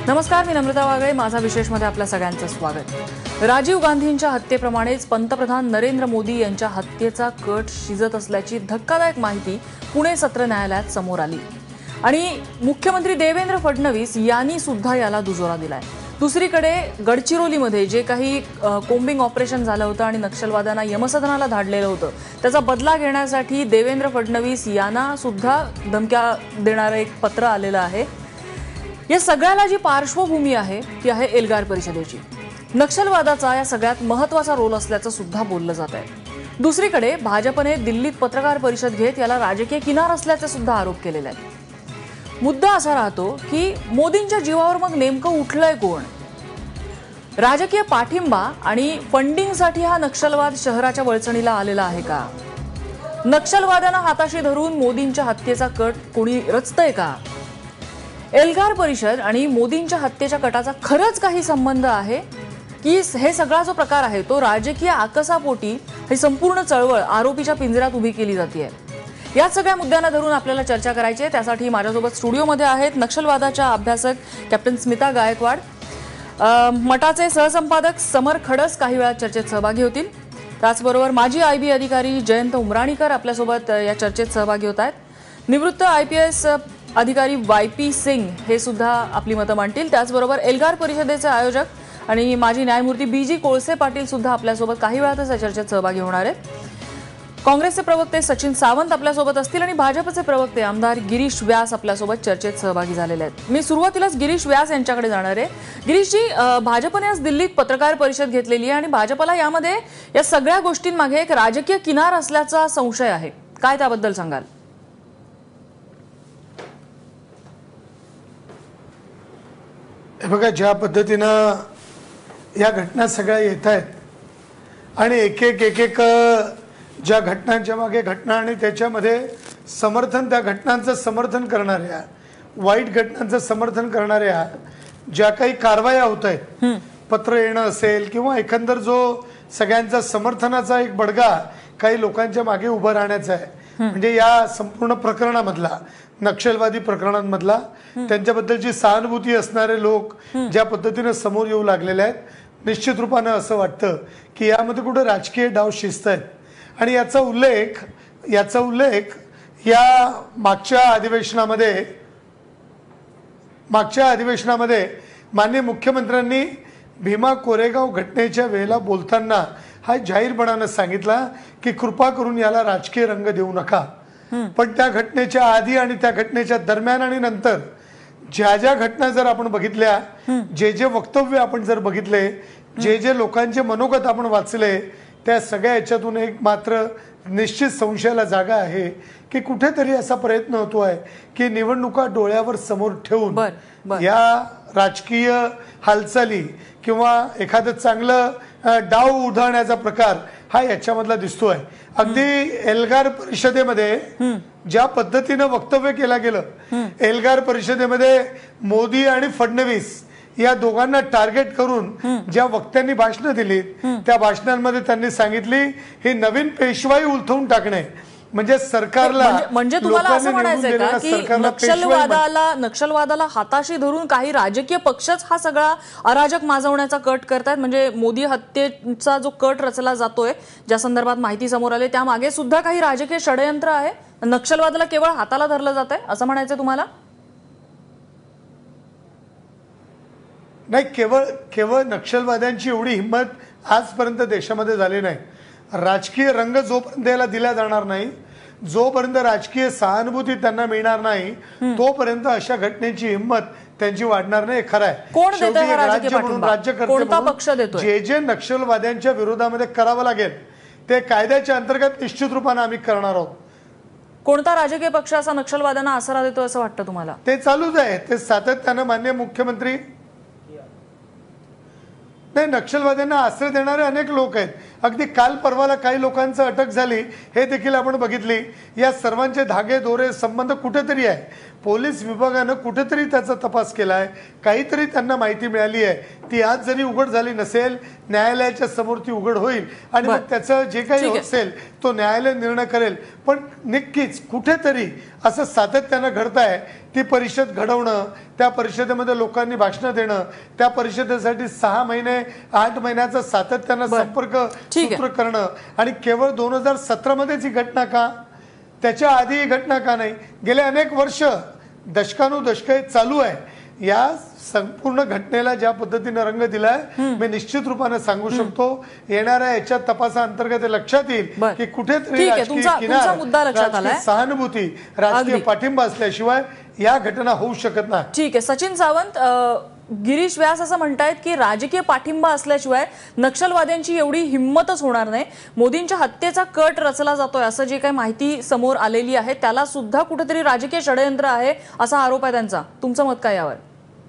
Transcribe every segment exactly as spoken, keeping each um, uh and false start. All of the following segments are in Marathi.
नमस्कार, मी नम्रता वागळे. माझा विशेषमध्ये आपल्या सगळ्यांचं स्वागत. राजीव गांधींच्या हत्येप्रमाणेच पंतप्रधान नरेंद्र मोदी यांच्या हत्येचा कट शिजत असल्याची धक्कादायक माहिती पुणे सत्र न्यायालयात समोर आली आणि मुख्यमंत्री देवेंद्र फडणवीस यांनी सुद्धा याला दुजोरा दिलाय. दुसरीकडे गडचिरोलीमध्ये जे काही कोम्बिंग ऑपरेशन झालं होतं आणि नक्षलवाद्यांना यमसदनाला धाडलेलं होतं त्याचा बदला घेण्यासाठी देवेंद्र फडणवीस यांना सुद्धा धमक्या देणारं एक पत्र आलेलं आहे. या सगळ्याला जी पार्श्वभूमी आहे ती आहे एल्गार परिषदेची. नक्षलवादाचा या सगळ्यात महत्त्वाचा रोल असल्याचं सुद्धा बोललं जात आहे. दुसरीकडे भाजपने दिल्लीत पत्रकार परिषद घेत याला राजकीय किनार असल्याचे सुद्धा आरोप केलेले आहेत. मुद्दा असा राहतो की मोदींच्या जीवावर मग नेमकं उठलंय कोण? राजकीय पाठिंबा आणि फंडिंगसाठी हा नक्षलवाद शहराच्या वळचणीला आलेला आहे का? नक्षलवाद्यांना हाताशी धरून मोदींच्या हत्येचा कट कोणी रचतंय का? एल्गार परिषद आणि मोदींच्या हत्येच्या कटाचा खरंच काही संबंध आहे की हे सगळा जो प्रकार आहे तो राजकीय आकसापोटी ही संपूर्ण चळवळ आरोपीच्या पिंजऱ्यात उभी केली जाते? या सगळ्या मुद्द्यांना धरून आपल्याला चर्चा करायची आहे. त्यासाठी माझ्यासोबत स्टुडिओमध्ये आहेत नक्षलवादाच्या अभ्यासक कॅप्टन स्मिता गायकवाड, मटाचे सहसंपादक समर खडस काही वेळा चर्चेत सहभागी होतील. त्याचबरोबर माजी आय बी अधिकारी जयंत उमराणीकर आपल्यासोबत या चर्चेत सहभागी होत आहेत. निवृत्त आय पी एस अधिकारी वाय पी सिंग हे सुद्धा आपली मतं मांडतील. त्याचबरोबर एल्गार परिषदेचे आयोजक आणि माजी न्यायमूर्ती बी जी कोळसे पाटील सुद्धा आपल्यासोबत काही वेळातच या चर्चेत सहभागी होणार आहेत. काँग्रेसचे प्रवक्ते सचिन सावंत आपल्यासोबत असतील आणि भाजपचे प्रवक्ते आमदार गिरीश व्यास आपल्यासोबत चर्चेत सहभागी झालेले आहेत. मी सुरुवातीलाच गिरीश व्यास यांच्याकडे जाणार आहे. गिरीशजी, भाजपने आज दिल्लीत पत्रकार परिषद घेतलेली आहे आणि भाजपला यामध्ये या सगळ्या गोष्टींमागे एक राजकीय किनार असल्याचा संशय आहे. काय त्याबद्दल सांगाल? हे बघा, ज्या पद्धतीनं या घटना सगळ्या येत आहेत आणि एक एक एक एक ज्या घटनांच्या मागे घटना आणि त्याच्यामध्ये समर्थन, त्या घटनांचं समर्थन करणाऱ्या, वाईट घटनांचं समर्थन करणाऱ्या ज्या काही कारवाया होत आहेत, पत्र येणं असेल किंवा एकंदर जो सगळ्यांचा समर्थनाचा एक बडगा काही लोकांच्या मागे उभं राहण्याचा आहे, म्हणजे या संपूर्ण प्रकरणामधला, नक्षलवादी प्रकरणांमधला त्यांच्याबद्दलची सहानुभूती असणारे लोक ज्या पद्धतीने समोर येऊ लागलेले आहेत, निश्चित रूपानं असं वाटतं की यामध्ये कुठे राजकीय डाव शिस्त आहेत. आणि याचा उल्लेख याचा उल्लेख या मागच्या अधिवेशनामध्ये मागच्या अधिवेशनामध्ये माननीय मुख्यमंत्र्यांनी भीमा कोरेगाव घटनेच्या वेळेला बोलताना हा जाहीरपणानं सांगितला की कृपा करून याला राजकीय रंग देऊ नका. पण त्या घटनेच्या आधी आणि त्या घटनेच्या दरम्यान आणि नंतर ज्या ज्या घटना जर आपण बघितल्या, जे जे वक्तव्य आपण जर बघितले, जे जे लोकांचे मनोगत आपण वाचले, त्या सगळ्या याच्यातून एक मात्र निश्चित संशयाला जागा आहे की कुठेतरी असा प्रयत्न होतो आहे की निवडणुका डोळ्यावर समोर ठेवून या राजकीय हालचाली किंवा एखादं चांगलं डाव उधळण्याचा प्रकार हा याच्यामधला दिसतोय. अगदी एल्गार परिषदेमध्ये ज्या पद्धतीनं वक्तव्य केलं गेलं, एल्गार परिषदेमध्ये मोदी आणि फडणवीस या दोघांना टार्गेट करून ज्या वक्त्यांनी भाषणं दिली, त्या भाषणांमध्ये त्यांनी सांगितली ही नवीन पेशवाई उलथवून टाकणे, म्हणजे सरकारला, म्हणजे तुम्हाला असं म्हणायचंय का की नक्षलवादाला नक्षलवादाला हाताशी धरून काही राजकीय पक्षच हा सगळा अराजक माजवण्याचा कट करतायत? म्हणजे मोदी हत्येचा जो कट रचला जातोय, ज्या संदर्भात माहिती समोर आली, त्यामागे सुद्धा काही राजकीय षडयंत्र आहे, नक्षलवादाला केवळ हाताला धरलं जात आहे असं म्हणायचं तुम्हाला? नाही, केवळ केवळ नक्षलवाद्यांची एवढी हिंमत आजपर्यंत देशामध्ये झाली नाही. राजकीय रंग जोपर्यंत याला दिला जाणार नाही, जोपर्यंत राजकीय सहानुभूती त्यांना मिळणार नाही, तोपर्यंत अशा घटनेची हिंमत त्यांची वाढणार नाही. खरं आहे, राज्य म्हणून, राज्यकर्ते म्हणून जे जे नक्षलवाद्यांच्या विरोधामध्ये करावं लागेल ते कायद्याच्या अंतर्गत निश्चित रूपाने आम्ही करणार आहोत. कोणता राजकीय पक्ष असा नक्षलवाद्यांना आसरा देतो असं वाटतं तुम्हाला? ते चालूच आहे, ते सातत्यानं माननीय मुख्यमंत्री, नाही, नक्षलवाद्यांना आश्रय देणारे अनेक लोक आहेत. अगदी काल परवाला काही लोकांचं अटक झाली हे देखील आपण बघितली. या सर्वांचे धागे दोरे संबंध कुठेतरी आहे. पोलीस विभागानं कुठेतरी त्याचा तपास केला आहे, काहीतरी त्यांना माहिती मिळाली आहे ती आज जरी उघड झाली नसेल, न्यायालयाच्या समोर ती उघड होईल आणि मग त्याचं जे काही असेल तो न्यायालय निर्णय करेल. पण नक्कीच कुठेतरी असं सातत्यानं घडत आहे. ती परिषद घडवणं, त्या परिषदेमध्ये लोकांनी भाषणं देणं, त्या परिषदेसाठी सहा महिने आठ महिन्याचा सातत्यानं संपर्क सूत्र करणं आणि केवळ दोन हजार सतरा मध्येच ही घटना का, त्याच्या आधी ही घटना का नाही, गेले अनेक वर्ष दशकानुदशके चालू आहे. या संपूर्ण घटनेला ज्या पद्धतीने रंग दिलाय मी निश्चित रूपाने सांगू शकतो येणाऱ्या याच्या तपासाअंतर्गत लक्षात येईल की कुठेतरी राजकीय सहानुभूती, राजकीय पाठिंबा असल्याशिवाय या घटना होऊ शकत नाही. ठीक आहे. सचिन सावंत, गिरीश व्यास असं म्हणतायत की राजकीय पाठिंबा असल्याशिवाय नक्षलवाद्यांची एवढी हिंमतच होणार नाही. मोदींच्या हत्येचा कट रचला जातोय असं जे काही माहिती समोर आलेली आहे त्याला सुद्धा कुठेतरी राजकीय षडयंत्र आहे असा आरोप आहे त्यांचा. तुमचं मत काय यावर?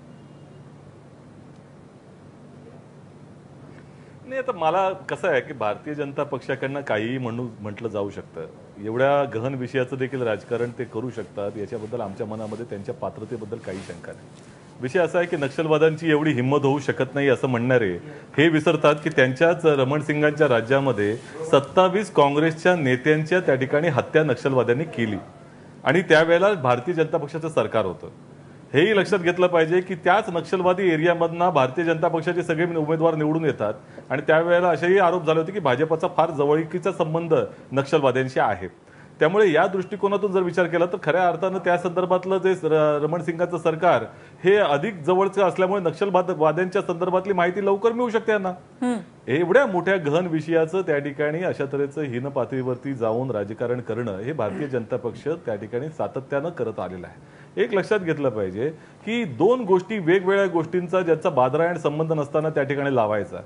नाही, आता मला कसं आहे की भारतीय जनता पक्षाकडनं काहीही म्हणू म्हटलं जाऊ शकतं. एवढ्या गहन विषयाचं देखील राजकारण ते करू शकतात याच्याबद्दल आमच्या मनामध्ये त्यांच्या पात्रतेबद्दल काही शंका नाही. विषय असा आहे की नक्षलवाद्यांची एवढी हिंमत होऊ शकत नाही असं म्हणणारे हे विसरतात की त्यांच्याच रमणसिंगांच्या राज्यामध्ये सत्तावीस काँग्रेसच्या नेत्यांच्या त्या ठिकाणी हत्या नक्षलवाद्यांनी केली आणि त्यावेळेला भारतीय जनता पक्षाचं सरकार होतं. हेही लक्षात घेतलं पाहिजे की त्याच नक्षलवादी एरियामधनं भारतीय जनता पक्षाचे सगळे उमेदवार निवडून येतात आणि त्यावेळेला असेही आरोप झाले होते की भाजपचा फार जवळकीचा संबंध नक्षलवाद्यांशी आहे. त्यामुळे या दृष्टिकोनातून जर विचार केला तर खऱ्या अर्थानं त्या संदर्भातलं जे रमणसिंगाचं सरकार हे अधिक जवळचं असल्यामुळे नक्षलवाद्यांच्या संदर्भातली माहिती लवकर मिळू शकते यांना. एवढ्या मोठ्या गहन विषयाचं त्या ठिकाणी अशा तऱ्हेचं हीन पातळीवरती जाऊन राजकारण करणं हे भारतीय जनता पक्ष त्या ठिकाणी सातत्यानं करत आलेलं आहे. एक लक्षात घेतलं पाहिजे की दोन गोष्टी वेगवेगळ्या गोष्टींचा ज्याचा बादरायण संबंध नसताना त्या ठिकाणी लावायचा.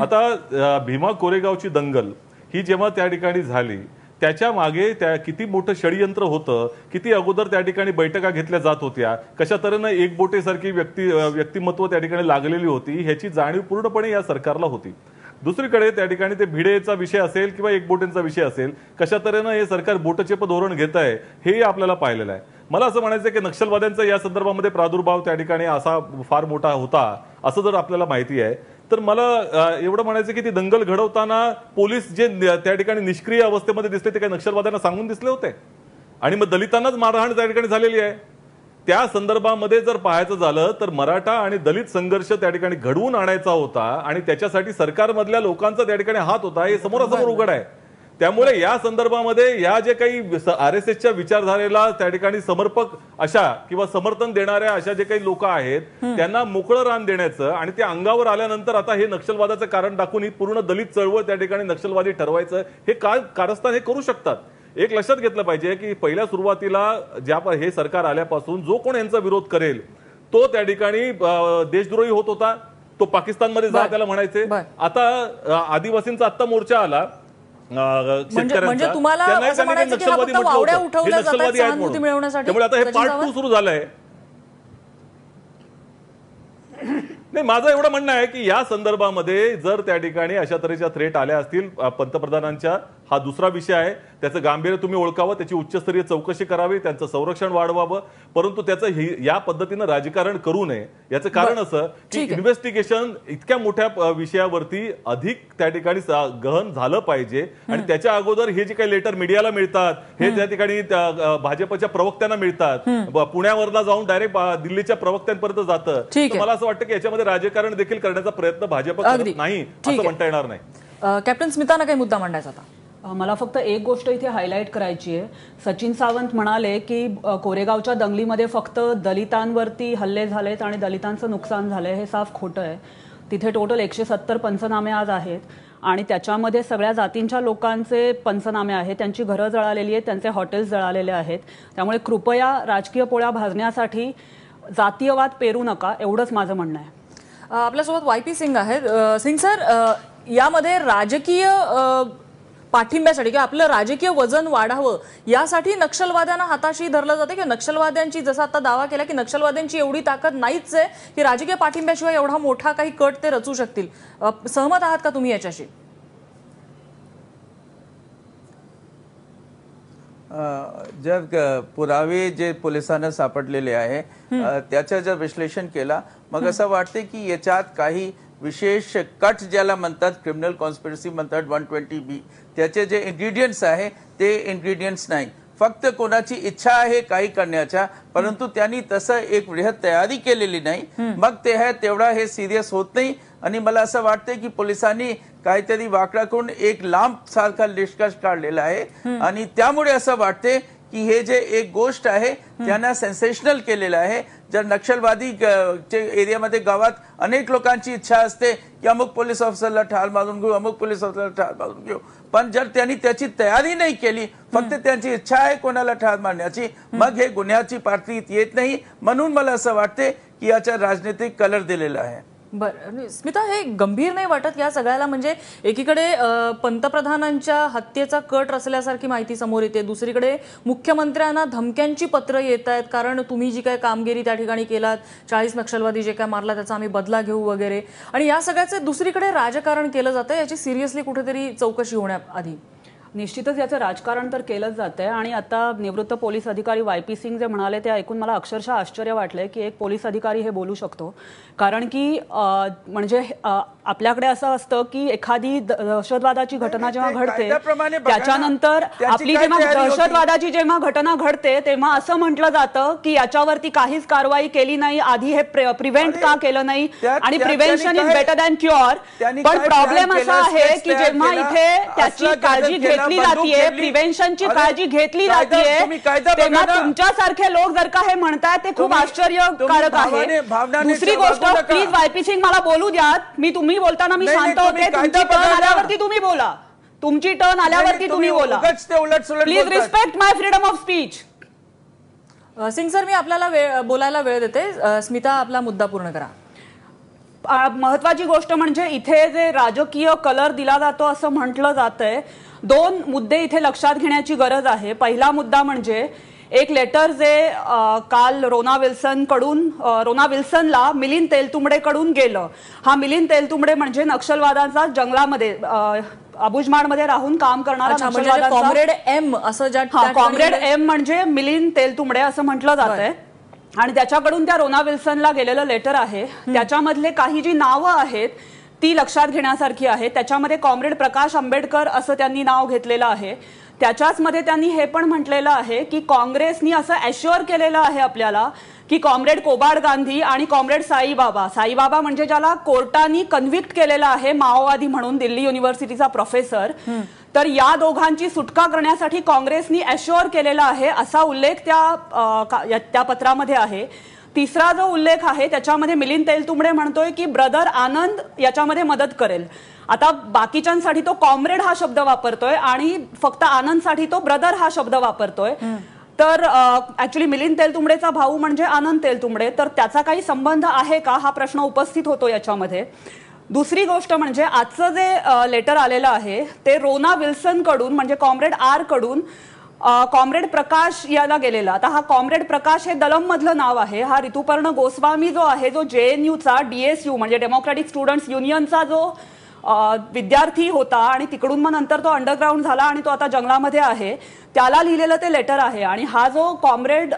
आता भीमा कोरेगावची दंगल ही जेव्हा त्या ठिकाणी झाली त्याच्या मागे त्या किती मोठं षडयंत्र होतं, किती अगोदर त्या ठिकाणी बैठका घेतल्या जात होत्या, कशा तऱ्हेनं एक बोटेसारखी व्यक्ती व्यक्तिमत्व त्या ठिकाणी लागलेली होती ह्याची जाणीव पूर्णपणे या सरकारला होती. दुसरीकडे त्या ठिकाणी ते भिडेचा विषय असेल किंवा एक बोटेंचा विषय असेल, कशा तऱ्हेनं हे सरकार बोटचेप धोरण घेत आहे हेही आपल्याला पाहिलेलं आहे. मला असं म्हणायचं की नक्षलवाद्यांचा या संदर्भामध्ये प्रादुर्भाव त्या ठिकाणी असा फार मोठा होता असं जर आपल्याला माहिती आहे तर मला एवढं म्हणायचं की ती दंगल घडवताना पोलीस जे त्या ठिकाणी निष्क्रिय अवस्थेमध्ये दिसले ते काही नक्षलवाद्यांना सांगून दिसले होते आणि मग दलितांनाच मारहाण त्या ठिकाणी झालेली आहे. त्या संदर्भामध्ये जर पाहायचं झालं तर मराठा आणि दलित संघर्ष त्या ठिकाणी घडवून आणायचा होता आणि त्याच्यासाठी सरकारमधल्या लोकांचा त्या ठिकाणी हात होता हे समोरासमोर उघड आहे. त्यामुळे या संदर्भामध्ये या जे काही आर एस एसच्या विचारधारेला त्या ठिकाणी समर्पक अशा किंवा समर्थन देणाऱ्या अशा जे काही लोक आहेत त्यांना मोकळं रान देण्याचं आणि ते अंगावर आल्यानंतर आता हे नक्षलवादाचं कारण दाखवून ही पूर्ण दलित चळवळ त्या ठिकाणी नक्षलवादी ठरवायचं हे काय कारस्थान हे करू शकतात. एक लक्षात घेतलं पाहिजे की पहिल्या सुरुवातीला ज्या हे सरकार आल्यापासून जो कोण यांचा विरोध करेल तो त्या ठिकाणी देशद्रोही होत होता, तो पाकिस्तानमध्ये जा त्याला म्हणायचे. आता आदिवासींचा आत्ता मोर्चा आला म्हणजे तुम्हाला असं म्हणायचं की हा फक्त वावड्या उठवल्या जातात सहानुभूती मिळवण्यासाठी. त्यामुळे आता हे पार्ट टू सुरू झालंय. नाही, माझं एवढं म्हणणं आहे की या संदर्भामध्ये जर त्या ठिकाणी अशा तऱ्हेच्या थ्रेट आल्या असतील पंतप्रधानांच्या, हा दुसरा विषय आहे, त्याचं गांभीर्य तुम्ही ओळखावं, त्याची उच्चस्तरीय चौकशी करावी, त्यांचं संरक्षण वाढवावं, परंतु त्याचं या पद्धतीनं राजकारण करू नये. याचं कारण असं की इन्व्हेस्टिगेशन इतक्या मोठ्या विषयावरती अधिक त्या ठिकाणी गहन झालं पाहिजे आणि त्याच्या अगोदर हे जे काही लेटर मीडियाला मिळतात हे त्या ठिकाणी भाजपच्या प्रवक्त्यांना मिळतात, पुण्यावरला जाऊन डायरेक्ट दिल्लीच्या प्रवक्त्यांपर्यंत जातं. मला असं वाटतं की याच्यामध्ये राजकारण देखील करण्याचा प्रयत्न भाजप करत नाही असं म्हणता येणार नाही. कॅप्टन स्मिताना काही मुद्दा मांडायचा होता? मला फक्त एक गोष्ट इथे हायलाईट करायची आहे. सचिन सावंत म्हणाले की कोरेगावच्या दंगलीमध्ये फक्त दलितांवरती हल्ले झालेत आणि दलितांचं नुकसान झालंय. हे साफ खोटं आहे. तिथे टोटल एकशे सत्तर पंचनामे आज आहेत आणि त्याच्यामध्ये सगळ्या जातींच्या लोकांचे पंचनामे आहेत, त्यांची घरं जळालेली आहेत, त्यांचे हॉटेल्स जळालेले आहेत. त्यामुळे कृपया राजकीय पोळ्या भाजण्यासाठी जातीयवाद पेरू नका, एवढंच माझं म्हणणं आहे. आपल्यासोबत वाय पी सिंग आहेत. सिंग सर, यामध्ये राजकीय पाठिंब्यासाठी किंवा आपलं राजकीय वजन वाढावं यासाठी नक्षलवाद्यांना हाताशी धरलं जाते की नक्षलवाद्यांची, जसं आता दावा केला की नक्षलवाद्यांची एवढी ताकद नाहीच आहे की राजकीय पाठिंब्याशिवाय एवढा मोठा काही कट ते रचू शकतील. सहमत आहात का तुम्ही याच्याशी? जर पुरावे जे पोलिसांना सापडलेले आहे त्याचं जर विश्लेषण केला मग असं वाटते की याच्यात काही विशेष कट ज्याला म्हणतात क्रिमिनल कॉन्स्पिरसी म्हणतात वन ट्वेंटी बी त्याचे जे इन्ग्रेडियंट्स आहे ते इन्ग्रेडियंट्स नाही फक्त कोणाची इच्छा आहे काही करण्याचा परंतु त्यांनी तसं एक बृहत तयारी केलेली नाही मग ते आहे तेवढा हे सिरियस होत नाही आणि मला असं वाटतं की पोलिसांनी काहीतरी वाकडा करून एक लांब सारखा निष्कर्ष काढलेला आहे आणि त्यामुळे असं वाटते की हे जे एक गोष्ट आहे त्यांना सेन्सेशनल केलेलं आहे जर नक्षलवादी एरियामध्ये गावात अनेक लोकांची इच्छा असते की अमुक पोलीस ऑफिसरला ठार मारून घेऊ अमुक पोलीस ऑफिसरला ठार मारून घेऊ पण जर त्यांनी त्याची तयारी नाही केली फक्त त्यांची इच्छा आहे कोणाला ठार मारण्याची मग हे गुन्ह्याची पातळीत येत नाही म्हणून मला असं वाटते की याचा राजनीतिक कलर दिलेला आहे बरं स्मिता हे गंभीर नाही वाटत या सगळ्याला म्हणजे एकीकडे पंतप्रधानांच्या हत्येचा कट रचल्यासारखी माहिती समोर येते दुसरीकडे मुख्यमंत्र्यांना धमक्यांची पत्र येत आहेत कारण तुम्ही जी काय कामगिरी त्या ठिकाणी केलात चाळीस नक्षलवादी जे काय मारला त्याचा आम्ही बदला घेऊ वगैरे आणि या सगळ्याचे दुसरीकडे राजकारण केलं जातं याची सिरियसली कुठेतरी चौकशी होण्याआधी निश्चितच याचं राजकारण तर केलंच जातंय आणि आता निवृत्त पोलीस अधिकारी वाय पी सिंग जे म्हणाले ते ऐकून मला अक्षरशः आश्चर्य वाटलंय की एक पोलीस अधिकारी हे बोलू शकतो कारण की म्हणजे आपल्याकडे असं असतं की एखादी दहशतवादाची घटना जेव्हा घडते त्याच्यानंतर आपली जेव्हा दहशतवादाची जेव्हा घटना घडते तेव्हा असं म्हटलं जातं की याच्यावरती काहीच कारवाई केली नाही आधी हे प्रिव्हेंट का केलं नाही आणि prevention is better than cure पण प्रॉब्लेम असा आहे की जेव्हा इथे त्याची काळजी घेतली जाते प्रिव्हेन्शनची काळजी घेतली जाते तेव्हा तुमच्यासारखे लोक जर का हे म्हणतात ते खूप आश्चर्यकारक आहे दुसरी गोष्ट प्लीज वाय पी सिंग मला बोलू द्या मी तुम्ही बोलताना मी शांत होते तुमची टर्न आल्यावरती तुम्ही बोला तुमची टर्न आल्यावरती तुम्ही बोला please respect my freedom of speech Singh sir मी आपल्याला वेळ बोलायला वेळ देते स्मिता आपला मुद्दा पूर्ण करा महत्वाची गोष्ट म्हणजे इथे जे राजकीय कलर दिला जातो असं म्हटलं जातंय दोन मुद्दे इथे लक्षात घेण्याची गरज आहे पहिला मुद्दा म्हणजे एक लेटर जे काल रोना विल्सन कडून रोना विल्सनला मिलिंद तेलतुंबडे कडून गेलं हा मिलिंद तेलतुंबडे म्हणजे नक्षलवादांचा जंगलामध्ये अबुजमाडमध्ये राहून काम करणारा कॉम्रेड एम असं कॉम्रेड एम म्हणजे मिलिंद तेलतुंबडे असं म्हटलं जातंय आणि त्याच्याकडून त्या रोना विल्सनला गेलेलं लेटर आहे त्याच्यामधले काही जी नावं आहेत ती लक्षात घेण्यासारखी आहे त्याच्यामध्ये कॉम्रेड प्रकाश आंबेडकर असं त्यांनी नाव घेतलेलं आहे त्याच्याच मध्ये त्यांनी हे पण म्हटलेलं आहे की काँग्रेसनी असं अश्युअर केलेलं आहे आपल्याला की कॉम्रेड कोबाड गांधी आणि कॉम्रेड साईबाबा साईबाबा म्हणजे ज्याला कोर्टाने कन्व्हिक्ट केलेला आहे माओवादी म्हणून दिल्ली युनिव्हर्सिटीचा प्रोफेसर तर या दोघांची सुटका करण्यासाठी काँग्रेसनी अश्युअर केलेला आहे असा उल्लेख त्या त्या पत्रामध्ये आहे तिसरा जो उल्लेख आहे त्याच्यामध्ये मिलिंद तेलतुंबडे म्हणतोय की ब्रदर आनंद याच्यामध्ये मदत करेल आता बाकीच्यांसाठी तो कॉम्रेड हा शब्द वापरतोय आणि फक्त आनंदसाठी तो ब्रदर हा शब्द वापरतोय तर ऍक्च्युली मिलिंद तेलतुंबडेचा भाऊ म्हणजे आनंद तेलतुंबडे तर त्याचा काही संबंध आहे का हा प्रश्न उपस्थित होतो याच्यामध्ये दुसरी गोष्ट म्हणजे आजचं जे लेटर आलेलं आहे ते रोना विल्सन कडून म्हणजे कॉम्रेड आर कडून कॉम्रेड प्रकाश याला गेलेला आता हा कॉम्रेड प्रकाश हे दलम मधलं नाव आहे हा ऋतुपर्ण गोस्वामी जो आहे जो जेएनयूचा डीएसयू म्हणजे डेमोक्रॅटिक स्टुडंट्स युनियनचा जो विद्यार्थी होता आणि तिकडून मग नंतर तो अंडरग्राऊंड झाला आणि तो आता जंगलामध्ये आहे त्याला लिहिलेलं ते लेटर आहे आणि हा जो कॉम्रेड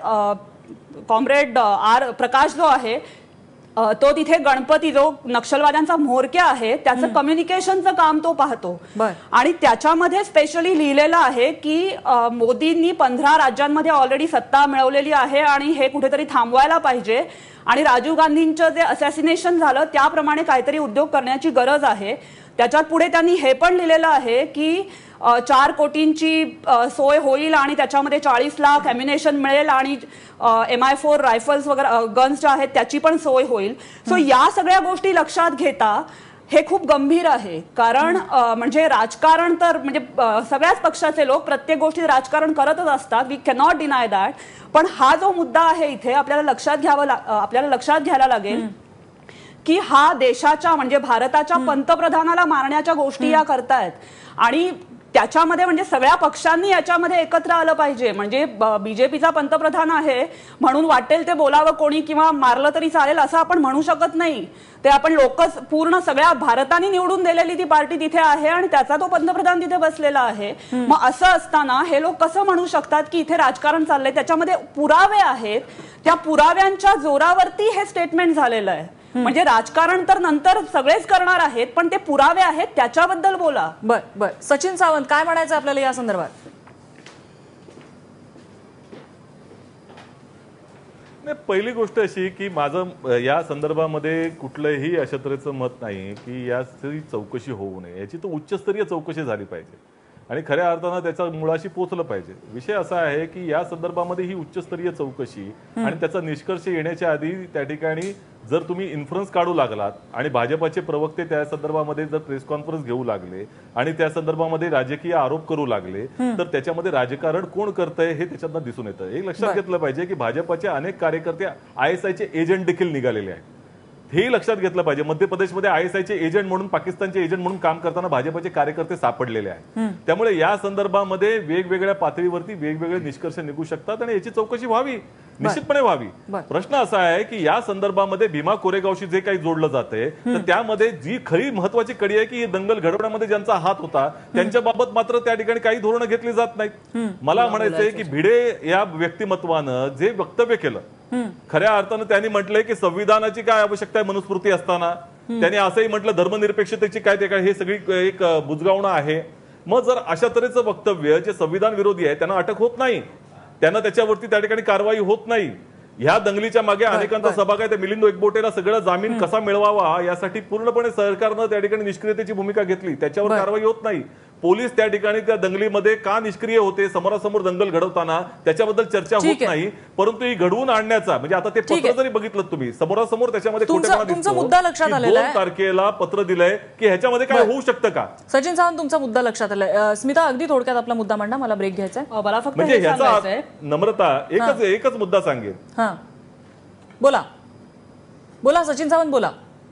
कॉम्रेड आर प्रकाश जो आहे तो तिथे गणपती जो नक्षलवाद्यांचा म्होरक्या आहे त्याचं कम्युनिकेशनचं काम तो पाहतो आणि त्याच्यामध्ये स्पेशली लिहिलेलं आहे की मोदींनी पंधरा राज्यांमध्ये ऑलरेडी सत्ता मिळवलेली आहे आणि हे कुठेतरी थांबवायला पाहिजे आणि राजीव गांधींचं जे असॅसिनेशन झालं त्याप्रमाणे काहीतरी उद्योग करण्याची गरज आहे त्याच्यात पुढे त्यांनी हे पण लिहिलेलं आहे की चार कोटींची सोय होईल आणि त्याच्यामध्ये चाळीस लाख अम्युनेशन मिळेल आणि एम आय फोर रायफल्स वगैरे गन्स ज्या आहेत त्याची पण सोय होईल सो या सगळ्या गोष्टी लक्षात घेता हे खूप गंभीर आहे कारण म्हणजे राजकारण तर म्हणजे सगळ्याच पक्षाचे लोक प्रत्येक गोष्टीत राजकारण करतच असतात वी कॅनॉट डिनाय दॅट पण हा जो मुद्दा आहे इथे आपल्याला लक्षात घ्यावं आपल्याला लक्षात घ्यायला लागेल की हा देशाच्या म्हणजे भारताच्या पंतप्रधानाला मारण्याच्या गोष्टी या करतायत आणि त्याच्यामध्ये म्हणजे सगळ्या पक्षांनी याच्यामध्ये एकत्र आलं पाहिजे. म्हणजे बीजेपीचा पंतप्रधान आहे म्हणून वाटेल ते बोलावं कोणी किंवा मारलं तरी चालेल असं आपण म्हणू शकत नाही. ते आपण लोकच पूर्ण सगळ्या भारताने निवडून दिलेली ती पार्टी तिथे आहे आणि त्याचा तो पंतप्रधान तिथे बसलेला आहे. मग असं असताना हे लोक कसं म्हणू शकतात की इथे राजकारण चाललंय? त्याच्यामध्ये पुरावे आहेत, त्या पुराव्यांच्या जोरावरती हे स्टेटमेंट झालेलं आहे. म्हणजे राजकारण तर नंतर सगळेच करणार आहेत, पण ते पुरावे आहेत त्याच्याबद्दल बोला. बर बर सचिन सावंत काय म्हणायचं आपल्याला या संदर्भात? नाही, पहिली गोष्ट अशी की माझं या संदर्भामध्ये कुठलंही अशा तऱ्हेचं मत नाही की याची चौकशी होऊ नये. याची तर उच्चस्तरीय चौकशी झाली पाहिजे आणि खऱ्या अर्थानं त्याचा मुळाशी पोहोचलं पाहिजे. विषय असा आहे की या संदर्भामध्ये ही उच्चस्तरीय चौकशी आणि त्याचा निष्कर्ष येण्याच्या आधी त्या ठिकाणी जर तुम्ही इन्फ्लुअन्स काढू लागलात आणि भाजपाचे प्रवक्ते त्या संदर्भामध्ये जर प्रेस कॉन्फरन्स घेऊ लागले आणि त्या संदर्भामध्ये राजकीय आरोप करू लागले तर त्याच्यामध्ये राजकारण कोण करतंय हे त्याच्यातनं दिसून येतं. हे लक्षात घेतलं पाहिजे की भाजपाचे अनेक कार्यकर्ते आय एस आयचे एजंट देखील निघालेले आहेत. हे लक्षात घेतलं पाहिजे. मध्य प्रदेशमध्ये आय एस आयचे एजंट म्हणून, पाकिस्तानचे एजंट म्हणून काम करताना भाजपचे कार्यकर्ते सापडलेले आहेत. त्यामुळे या संदर्भामध्ये वेगवेगळ्या पातळीवरती वेगवेगळे निष्कर्ष निघू शकतात आणि याची चौकशी व्हावी, निश्चितपणे व्हावी. प्रश्न असा आहे की या संदर्भामध्ये भीमा कोरेगावशी जे काही जोडलं जाते तर त्यामध्ये जी खरी महत्वाची कडी आहे की ही दंगल घडवण्यामध्ये ज्यांचा हात होता त्यांच्या बाबत मात्र त्या ठिकाणी काही धोरणं घेतली जात नाहीत. मला म्हणायचंय की भिडे या व्यक्तिमत्वानं जे वक्तव्य केलं, खऱ्या अर्थानं त्यांनी म्हटलंय की संविधानाची काय आवश्यकता आहे मनुस्मृती असताना. त्यांनी असंही म्हटलं धर्मनिरपेक्षतेची काय ते काय हे सगळी एक बुजगावणं आहे. मग जर अशा तऱ्हेचं वक्तव्य जे संविधान विरोधी आहे त्यांना अटक होत नाही, त्यांना त्याच्यावरती त्या ठिकाणी कारवाई होत नाही. ह्या दंगलीच्या मागे अनेकांचा सहभाग आहे. त्या मिलिंद एकबोटेला सगळं जामीन कसा मिळवावा यासाठी पूर्णपणे सरकारनं त्या ठिकाणी निष्क्रियतेची भूमिका घेतली, त्याच्यावर कारवाई होत नाही. पोलीस त्या ठिकाणी त्या दंगलीमध्ये का निष्क्रिय होते समोरासमोर दंगल घडवताना त्याच्याबद्दल चर्चा होत नाही. परंतु ही घडवून आणण्याचा म्हणजे आता ते पत्र जरी बघितलं तुम्ही समोरासमोर त्याच्यामध्ये तुमचा मुद्दा लक्षात आलेला आहे. दोन तारखेला पत्र दिलंय की ह्याच्यामध्ये काय होऊ शकतं का? सचिन सावंत तुमचा मुद्दा लक्षात आलाय. स्मिता अगदी थोडक्यात आपला मुद्दा मांडा, मला ब्रेक घ्यायचा आहे. मला फक्त म्हणजे हे ह्याचा सांगायचंय नम्रता एकच एकच मुद्दा सांगेल. हा बोला बोला सचिन सावंत बोला.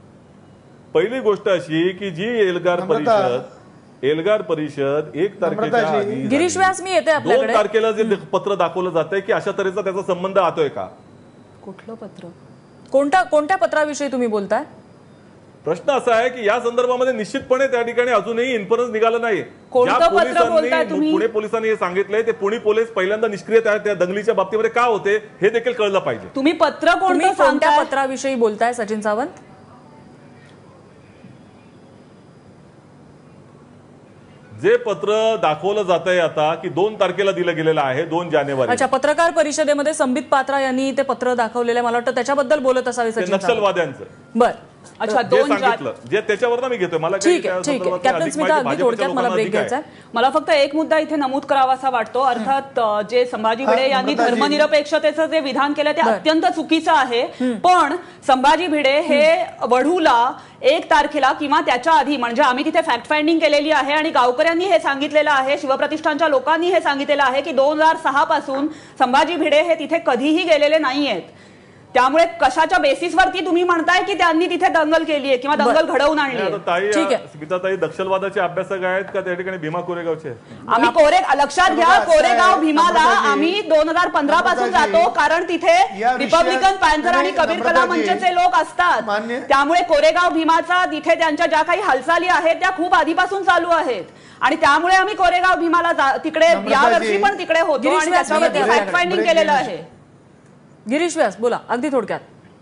पहिली गोष्ट अशी की जी एल्गार परिषद एल्गार परिषद एक तारखेच्या आधी गिरीश व्यास मी येते आपल्याकडे. दोन तारखेला जे पत्र दाखवलं जातंय की अशा तऱ्हेचा त्याचा संबंध आतोय का? कुठलं पत्र? कोणत्या कोणत्या पत्राविषयी तुम्ही बोलताय? प्रश्न असा आहे की या संदर्भामध्ये निश्चितपणे त्या ठिकाणी अजूनही इन्फरन्स निघाला नाही. ज्या पोलिसांनी पुणे पोलिसांनी हे सांगितलंय ते पुणे पोलीस पहिल्यांदा निष्क्रिय त्या दंगलीच्या बाबतीमध्ये का होते हे देखील कळलं पाहिजे. तुम्ही पत्र कोणत्या पत्राविषयी बोलताय सचिन सावंत? जे पत्र दाखवलं जात आहे आता की दोन तारखेला दिलं गेलेलं आहे दोन जानेवारी. अच्छा, पत्रकार परिषदेमध्ये संबित पात्रा यांनी ते पत्र दाखवलेलं आहे. मला वाटतं त्याच्याबद्दल बोलत असावे सचिन सावंत. नक्षलवाद्यांचं. बर अच्छा, दोन सांगितलं जे त्याच्यावर मी घेतोय. मला ठीक आहे ठीक आहे कॅप्टन स्मिता अगदी थोडक्यात मला ब्रेक घ्यायचा आहे. मला फक्त एक मुद्दा इथे नमूद करावासा वाटतो. अर्थात जे संभाजी भिडे यांनी धर्मनिरपेक्षतेचं जे विधान केलं ते अत्यंत चुकीचं आहे. पण संभाजी भिडे हे वढूला एक तारखेला किंवा त्याच्या आधी म्हणजे आम्ही तिथे फॅक्ट फाइंडिंग केलेली आहे आणि गावकऱ्यांनी हे सांगितलेलं आहे, शिवप्रतिष्ठानच्या लोकांनी हे सांगितलेलं आहे की दोन हजार सहा पासून संभाजी भिडे हे तिथे कधीही गेलेले नाहीयेत. त्यामुळे कशाच्या बेसिसवरती तुम्ही म्हणताय की त्यांनी तिथे दंगल केली आहे किंवा दंगल घडवून आणली आहे? स्मिताताई दक्षलवादाचे अभ्यासक आहेत का त्या ठिकाणी भीमा कोरेगावचे? आम्ही कोरे लक्षात घ्या कोरेगाव भीमाला आम्ही दोन हजार पंधरा पासून जातो कारण तिथे रिपब्लिकन पॅन्थर आणि कबीर कला मंचचे लोक असतात. त्यामुळे कोरेगाव भीमाचा तिथे त्यांच्या ज्या काही हालचाली आहेत त्या खूप आधीपासून चालू आहेत आणि त्यामुळे आम्ही कोरेगाव भीमाला तिकडे यावर्षी पण तिकडे होतो आणि त्याच्यामध्ये फॅक्ट फाइंडिंग केलेलं आहे. गिरीश व्यास बोला अगदी थोडक्यात.